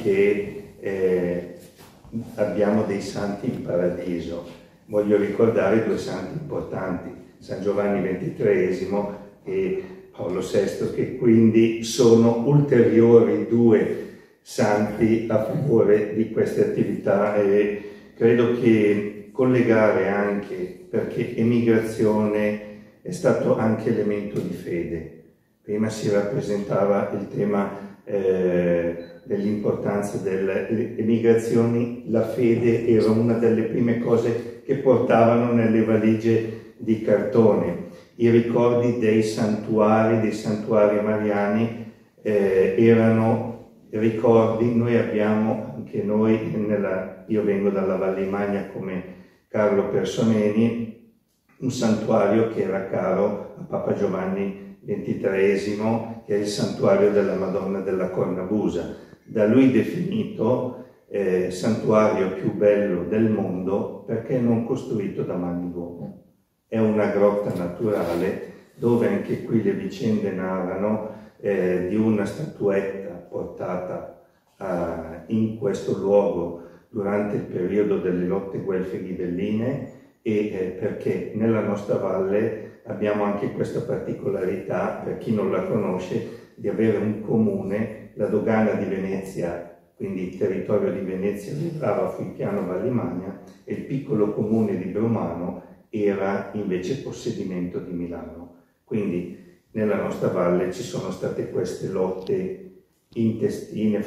che abbiamo dei santi in paradiso. Voglio ricordare 2 santi importanti, San Giovanni XXIII e Paolo VI, che quindi sono ulteriori 2 santi a favore di queste attività, e credo che collegare anche, perché emigrazione è stato anche elemento di fede. Prima si rappresentava il tema dell'importanza delle emigrazioni, la fede era una delle prime cose che portavano nelle valigie di cartone. I ricordi dei santuari mariani erano ricordi. Noi abbiamo, anche noi, io vengo dalla Valle Magna come Carlo Personeni, un santuario che era caro a Papa Giovanni XXIII, che è il santuario della Madonna della Cornabusa, da lui definito santuario più bello del mondo perché non costruito da mani d'uomo. È una grotta naturale dove anche qui le vicende narrano di una statuetta portata in questo luogo durante il periodo delle lotte guelfe ghibelline, e perché nella nostra valle abbiamo anche questa particolarità, per chi non la conosce, di avere un comune, la dogana di Venezia, quindi il territorio di Venezia vibrava sul piano Vallimagna, e il piccolo comune di Brumano era invece possedimento di Milano. Quindi nella nostra valle ci sono state queste lotte intestine,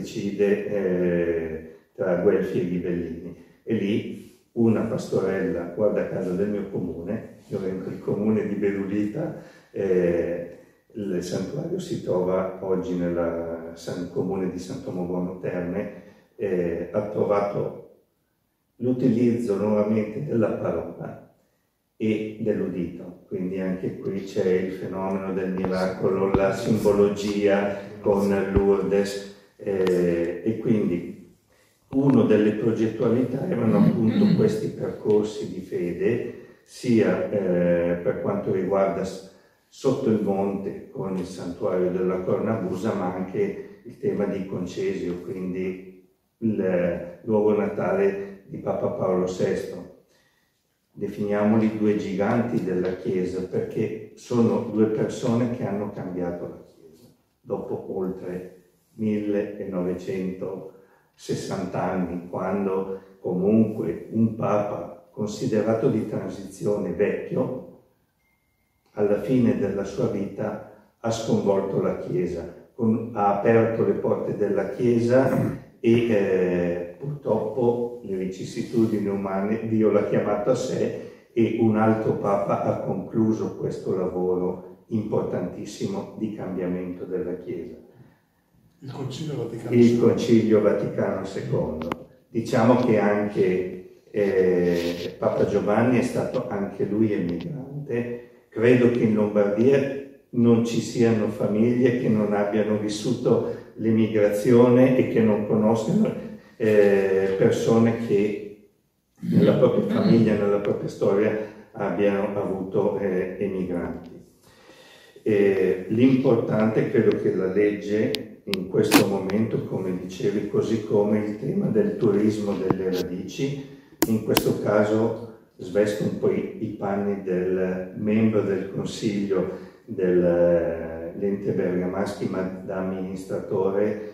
fratricide tra guelfi e ghibellini, e lì una pastorella, guarda caso del mio comune, io vengo dal comune di Berulita, il santuario si trova oggi nel comune di Sant'Omobuono Terme, ha trovato l'utilizzo nuovamente della parola e dell'udito, quindi anche qui c'è il fenomeno del miracolo, la simbologia con Lourdes, e quindi una delle progettualità erano appunto questi percorsi di fede, sia per quanto riguarda sotto il monte con il santuario della Cornabusa, ma anche il tema di Concesio, quindi il luogo natale di Papa Paolo VI. Definiamoli 2 giganti della Chiesa, perché sono 2 persone che hanno cambiato la Chiesa dopo oltre 1960 anni, quando comunque un Papa considerato di transizione vecchio alla fine della sua vita ha sconvolto la Chiesa, ha aperto le porte della Chiesa e purtroppo le vicissitudini umane, Dio l'ha chiamato a sé e un altro Papa ha concluso questo lavoro importantissimo di cambiamento della Chiesa. Il Concilio Vaticano II. Diciamo che anche Papa Giovanni è stato anche lui emigrante. Credo che in Lombardia non ci siano famiglie che non abbiano vissuto l'emigrazione e che non conoscano persone che nella propria famiglia, nella propria storia abbiano avuto emigranti. L'importante, credo che la legge in questo momento, come dicevi, così come il tema del turismo delle radici, in questo caso svesto un po' i panni del membro del Consiglio dell'ente bergamaschi, ma da amministratore,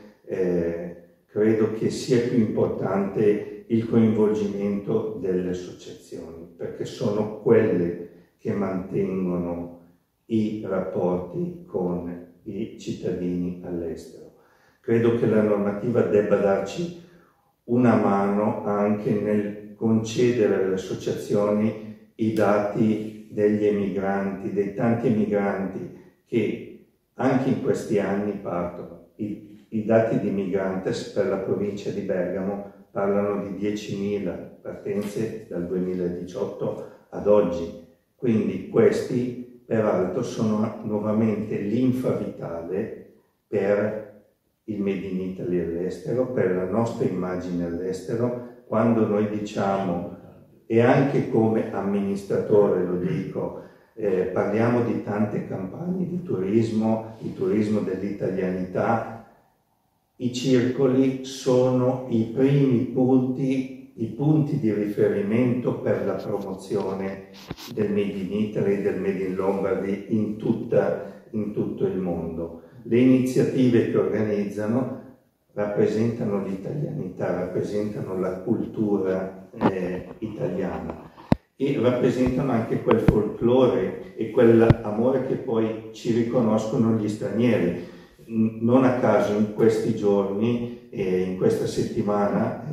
credo che sia più importante il coinvolgimento delle associazioni, perché sono quelle che mantengono i rapporti con i cittadini all'estero. Credo che la normativa debba darci una mano anche nel concedere alle associazioni i dati degli emigranti, dei tanti emigranti che anche in questi anni partono. I dati di Migrantes per la provincia di Bergamo parlano di 10.000 partenze dal 2018 ad oggi, quindi questi peraltro sono nuovamente linfa vitale per il Made in Italy all'estero, per la nostra immagine all'estero. Quando noi diciamo, e anche come amministratore lo dico, parliamo di tante campagne di turismo dell'italianità, i circoli sono i primi punti, i punti di riferimento per la promozione del Made in Italy, del Made in Lombardy in tutto il mondo. Le iniziative che organizzano rappresentano l'italianità, rappresentano la cultura italiana e rappresentano anche quel folklore e quell'amore che poi ci riconoscono gli stranieri. Non a caso in questi giorni, in questa settimana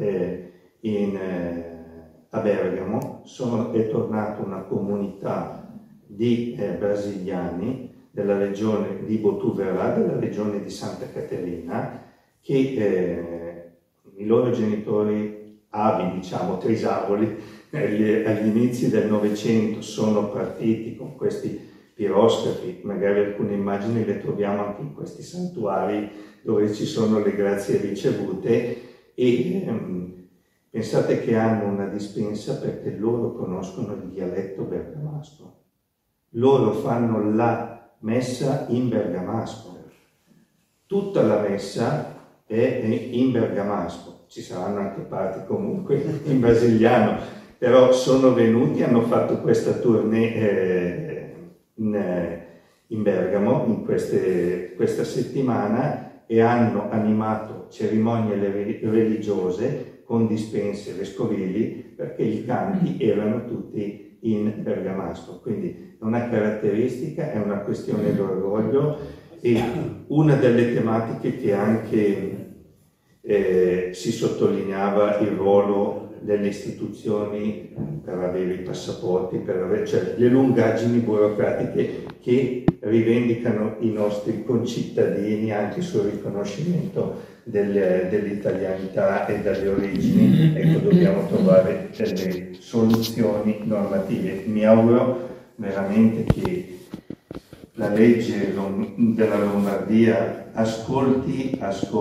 a Bergamo è tornata una comunità di brasiliani della regione di Botuverà, della regione di Santa Caterina, che i loro genitori trisavoli, agli inizi del Novecento sono partiti con questi piroscafi, magari alcune immagini le troviamo anche in questi santuari dove ci sono le grazie ricevute, e pensate che hanno una dispensa perché loro conoscono il dialetto bergamasco. Loro fanno la messa in bergamasco. Tutta la messa è in bergamasco. Ci saranno anche parti comunque in brasiliano, però sono venuti, hanno fatto questa tournée in Bergamo in questa settimana e hanno animato cerimonie religiose con dispense vescovili, perché i canti erano tutti in bergamasco. Quindi è una caratteristica, è una questione d'orgoglio, e una delle tematiche che anche si sottolineava il ruolo delle istituzioni per avere i passaporti, cioè le lungaggini burocratiche che rivendicano i nostri concittadini anche sul riconoscimento dell'italianità e delle origini. Ecco, dobbiamo trovare delle soluzioni normative. Mi auguro veramente che la legge della Lombardia ascolti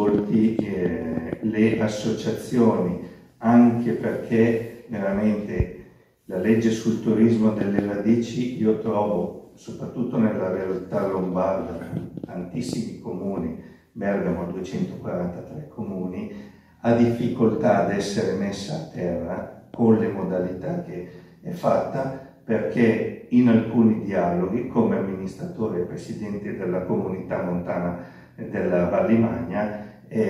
le associazioni, anche perché veramente la legge sul turismo delle radici, io trovo, soprattutto nella realtà lombarda, tantissimi comuni, Bergamo 243 comuni, ha difficoltà ad essere messa a terra con le modalità che è fatta, perché in alcuni dialoghi, come amministratore e presidente della comunità montana della Vallimagna,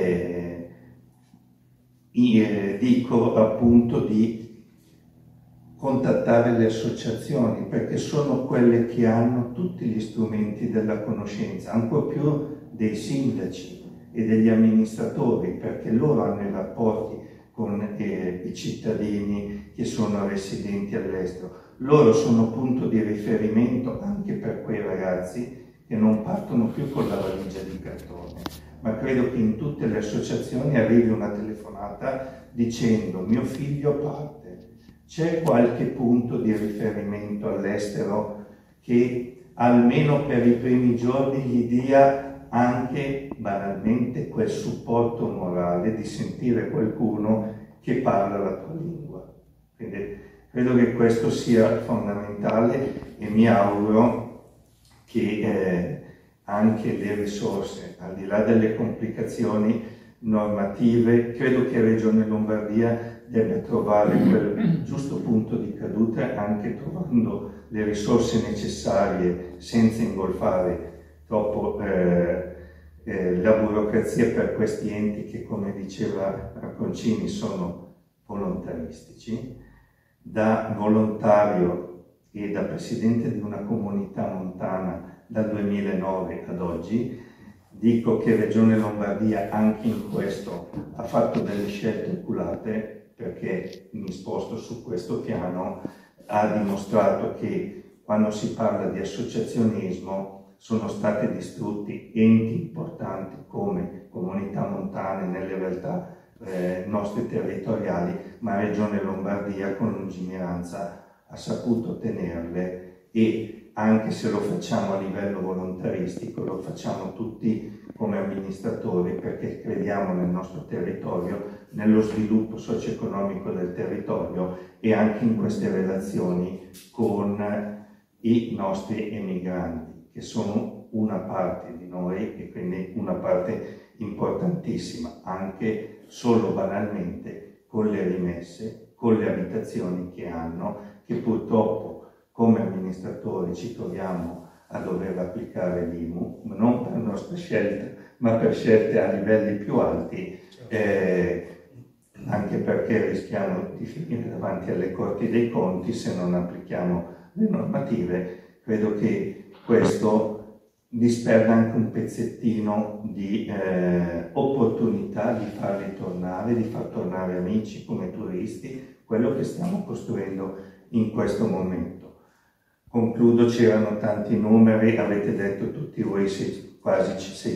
dico appunto di contattare le associazioni, perché sono quelle che hanno tutti gli strumenti della conoscenza, ancora più dei sindaci e degli amministratori, perché loro hanno i rapporti con i cittadini che sono residenti all'estero. Loro sono punto di riferimento anche per quei ragazzi che non partono più con la valigia di cartone, ma credo che in tutte le associazioni arrivi una telefonata dicendo: mio figlio parte, c'è qualche punto di riferimento all'estero che almeno per i primi giorni gli dia anche banalmente quel supporto morale di sentire qualcuno che parla la tua lingua. Quindi credo che questo sia fondamentale e mi auguro che anche le risorse, al di là delle complicazioni normative, credo che Regione Lombardia debba trovare quel giusto punto di caduta, anche trovando le risorse necessarie senza ingolfare troppo la burocrazia per questi enti che, come diceva Concini, sono volontaristici. Da volontario e da presidente di una comunità montana dal 2009 ad oggi, dico che Regione Lombardia anche in questo ha fatto delle scelte oculate, perché mi sposto su questo piano, ha dimostrato che quando si parla di associazionismo sono stati distrutti enti importanti come comunità montane nelle realtà nostre territoriali, ma Regione Lombardia con lungimiranza ha saputo tenerle, e anche se lo facciamo a livello volontaristico, lo facciamo tutti come amministratori, perché crediamo nel nostro territorio, nello sviluppo socio-economico del territorio e anche in queste relazioni con i nostri emigranti, che sono una parte di noi e quindi una parte importantissima, anche solo banalmente con le rimesse, con le abitazioni che hanno, che purtroppo come amministratori ci troviamo a dover applicare l'IMU, non per nostra scelta, ma per scelte a livelli più alti, anche perché rischiamo di finire davanti alle Corti dei Conti se non applichiamo le normative. Credo che questo disperda anche un pezzettino di opportunità di farli tornare, di far tornare amici come turisti, quello che stiamo costruendo in questo momento. Concludo, c'erano tanti numeri, avete detto tutti voi quasi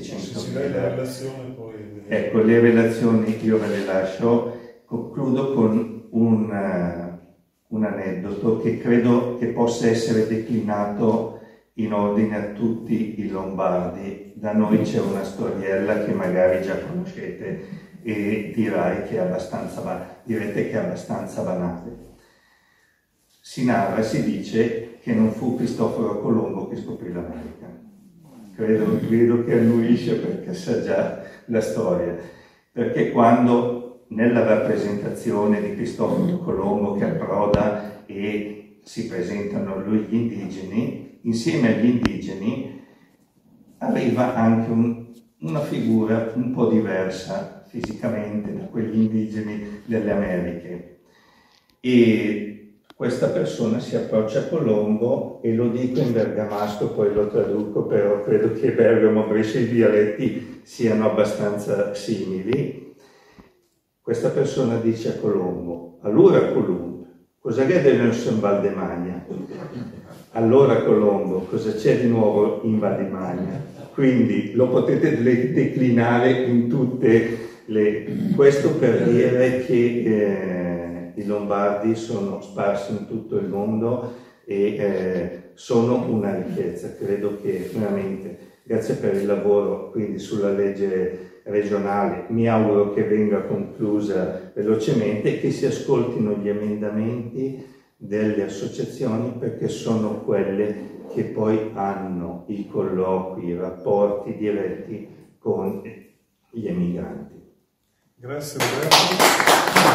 600.000. Ecco, le relazioni io ve le lascio. Concludo con un aneddoto che credo che possa essere declinato in ordine a tutti i lombardi. Da noi c'è una storiella che magari già conoscete e direte che è abbastanza banale. Si narra, si dice che non fu Cristoforo Colombo che scoprì l'America. Credo che annuisce perché sa già la storia. Perché quando nella rappresentazione di Cristoforo Colombo che approda e si presentano lui gli indigeni, insieme agli indigeni arriva anche una figura un po' diversa fisicamente da quegli indigeni delle Americhe. E questa persona si approccia a Colombo, e lo dico in bergamasco, poi lo traduco, però credo che Bergamo, Brescia e i dialetti siano abbastanza simili. Questa persona dice a Colombo: allora Colombo, cosa che deve in Val di Magna? Allora Colombo, cosa c'è di nuovo in Val di Magna? Quindi lo potete declinare in tutte le... Questo per dire che i lombardi sono sparsi in tutto il mondo e sono una ricchezza. Credo che veramente, grazie per il lavoro quindi sulla legge regionale, mi auguro che venga conclusa velocemente e che si ascoltino gli emendamenti delle associazioni, perché sono quelle che poi hanno i colloqui, i rapporti diretti con gli emigranti. Grazie Roberto.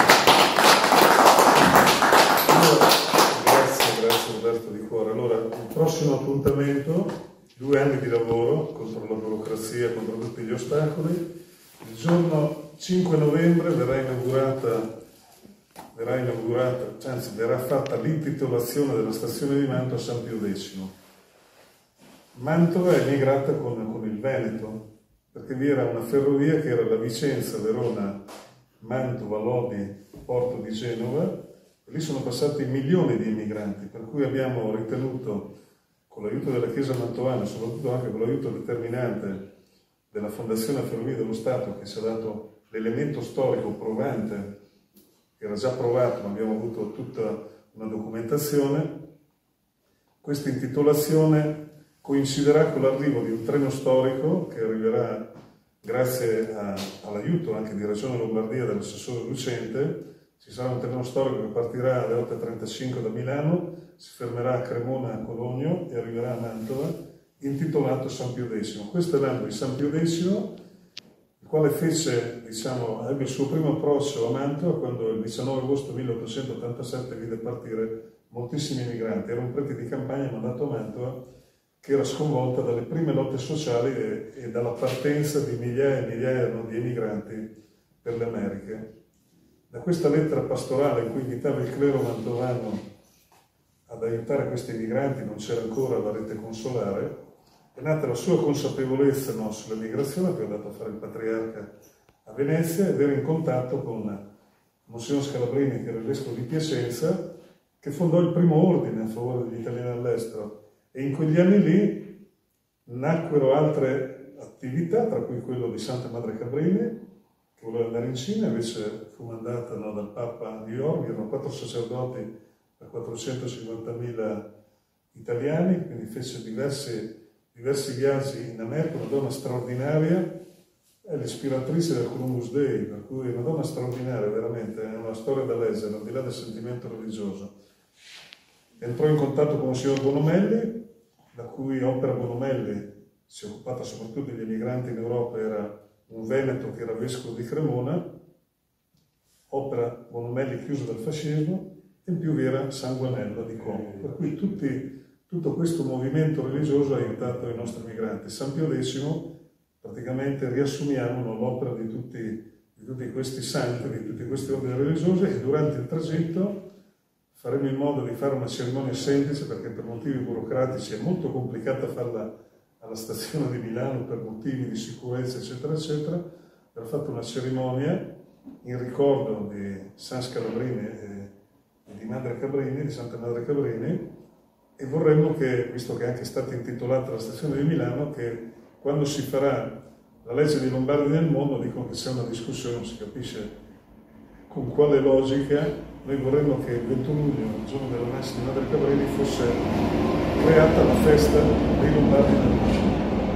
Grazie Roberto di cuore. Allora, il prossimo appuntamento, 2 anni di lavoro contro la burocrazia, contro tutti gli ostacoli. Il giorno 5 novembre verrà inaugurata verrà inaugurata, anzi verrà fatta l'intitolazione della stazione di Mantova a San Pio X. Mantova è migrata con il Veneto, perché vi era una ferrovia che era la Vicenza, Verona, Mantova, Lodi, Porto di Genova, e lì sono passati milioni di emigranti, per cui abbiamo ritenuto, con l'aiuto della Chiesa mantovana, soprattutto anche con l'aiuto determinante della Fondazione Ferrovie dello Stato, che ci ha dato l'elemento storico provante, che era già provato, ma abbiamo avuto tutta una documentazione. Questa intitolazione coinciderà con l'arrivo di un treno storico che arriverà grazie all'aiuto anche di Regione Lombardia dell'assessore Lucente. Ci sarà un treno storico che partirà alle 8:35 da Milano, si fermerà a Cremona, a Cologno e arriverà a Mantova, intitolato San Pio X. Questo è l'anno di San Pio X, il quale ebbe il suo primo approccio a Mantova quando il 19 agosto 1887 vide partire moltissimi emigranti. Era un prete di campagna mandato a Mantova che era sconvolta dalle prime lotte sociali e dalla partenza di migliaia e migliaia di emigranti per le Americhe. Da questa lettera pastorale in cui invitava il clero mantovano ad aiutare questi emigranti, non c'era ancora la rete consolare, è nata la sua consapevolezza sull'emigrazione, che è andato a fare il patriarca a Venezia ed era in contatto con Monsignor Scalabrini, che era il vescovo di Piacenza, che fondò il primo ordine a favore degli italiani all'estero. E in quegli anni lì nacquero altre attività, tra cui quello di Santa Madre Cabrini, che voleva andare in Cina, invece fu mandata dal Papa a New York, erano 4 sacerdoti per 450.000 italiani, quindi fece diversi viaggi in America, una donna straordinaria, è l'ispiratrice del Columbus Day, per cui è una donna straordinaria, veramente, è una storia da leggere, al di là del sentimento religioso. Entrò in contatto con il signor Bonomelli, la cui opera Bonomelli si è occupata soprattutto degli emigranti in Europa, era un veneto che era vescovo di Cremona, opera Bonomelli chiusa dal fascismo, e in più vi era San Guanello di Como. Per cui tutto questo movimento religioso ha aiutato i nostri migranti. San Pio X, praticamente riassumiamo l'opera di tutti questi santi, di tutti questi ordini religiosi, e durante il tragitto faremo in modo di fare una cerimonia semplice, perché per motivi burocratici è molto complicata farla alla stazione di Milano per motivi di sicurezza, eccetera, eccetera. Verrà fatta una cerimonia in ricordo di San Scalabrini e di Madre Cabrini, di Santa Madre Cabrini, e vorremmo che, visto che è anche stata intitolata la stazione di Milano, che quando si farà la legge dei Lombardi nel mondo, dicono che c'è una discussione, non si capisce con quale logica, noi vorremmo che il 21 luglio, il giorno della nascita di Madre Cabrini, fosse creata la festa dei Lombardi nel mondo.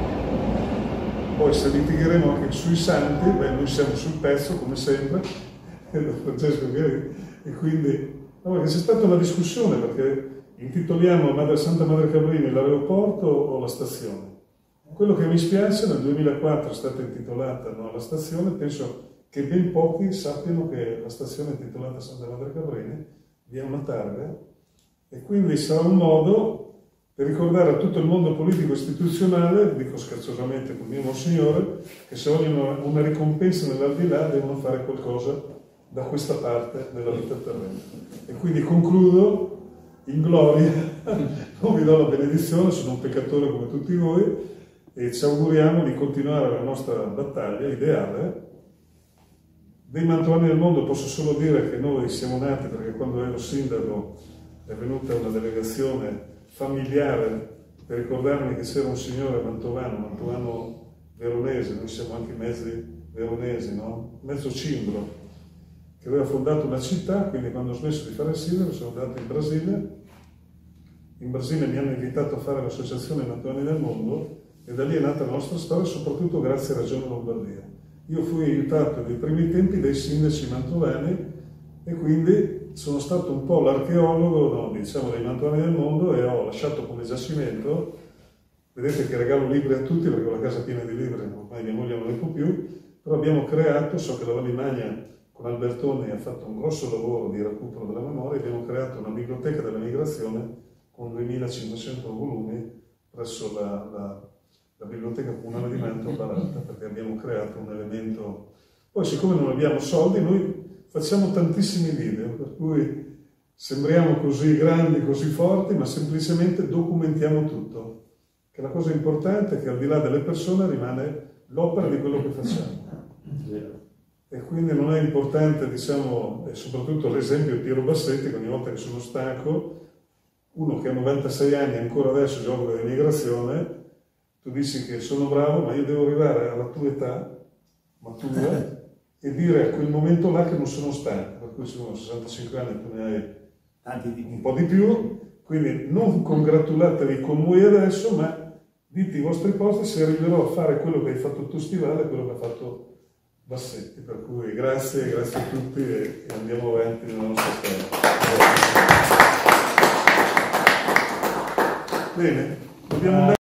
Poi se litigheremo anche sui santi, noi siamo sul pezzo, come sempre, Francesco, e quindi perché c'è stata una discussione, perché intitoliamo Santa Madre Cabrini l'aeroporto o la stazione. Quello che mi spiace, nel 2004 è stata intitolata la stazione, penso che ben pochi sappiano che la stazione è intitolata Santa Madre Cabrini, vi è una targa, e quindi sarà un modo per ricordare a tutto il mondo politico istituzionale, dico scherzosamente con mio Monsignore, che se vogliono una ricompensa nell'aldilà devono fare qualcosa da questa parte della vita terrena. E quindi concludo in gloria, non vi do la benedizione, sono un peccatore come tutti voi, e ci auguriamo di continuare la nostra battaglia ideale. Dei mantovani del mondo posso solo dire che noi siamo nati perché quando ero sindaco è venuta una delegazione familiare per ricordarmi che c'era un signore mantovano veronese, noi siamo anche mezzi veronesi, no? Mezzo cimbro, che aveva fondato una città, quindi quando ho smesso di fare il sindaco sono andato in Brasile. In Brasile mi hanno invitato a fare l'associazione Mantovani del Mondo e da lì è nata la nostra storia, soprattutto grazie alla Regione Lombardia. Io fui aiutato nei primi tempi dai sindaci mantovani e quindi sono stato un po' l'archeologo, dei mantovani del mondo, e ho lasciato come giacimento, vedete che regalo libri a tutti perché ho la casa piena di libri, ormai mia moglie non ne può più, però abbiamo creato, so che la Val di Magna con Albertoni ha fatto un grosso lavoro di recupero della memoria, abbiamo creato una biblioteca della migrazione con 2500 volumi presso la biblioteca comunale di Mantova Barata, perché abbiamo creato un elemento. Poi siccome non abbiamo soldi, noi facciamo tantissimi video, per cui sembriamo così grandi, così forti, ma semplicemente documentiamo tutto. Che la cosa importante è che al di là delle persone rimane l'opera di quello che facciamo. E quindi non è importante, diciamo, e soprattutto l'esempio di Piero Bassetti, che ogni volta che sono stanco, uno che ha 96 anni e ancora adesso gioca di immigrazione, tu dici che sono bravo, ma io devo arrivare alla tua età, matura, e dire a quel momento là che non sono stanco, per cui sono 65 anni, tu ne hai un po' di più, quindi non congratulatevi con voi adesso, ma dite i vostri posti se arriverò a fare quello che hai fatto tu Stivale e quello che ha fatto Bassetti, per cui grazie a tutti e andiamo avanti nella nostra storia. Bene, dobbiamo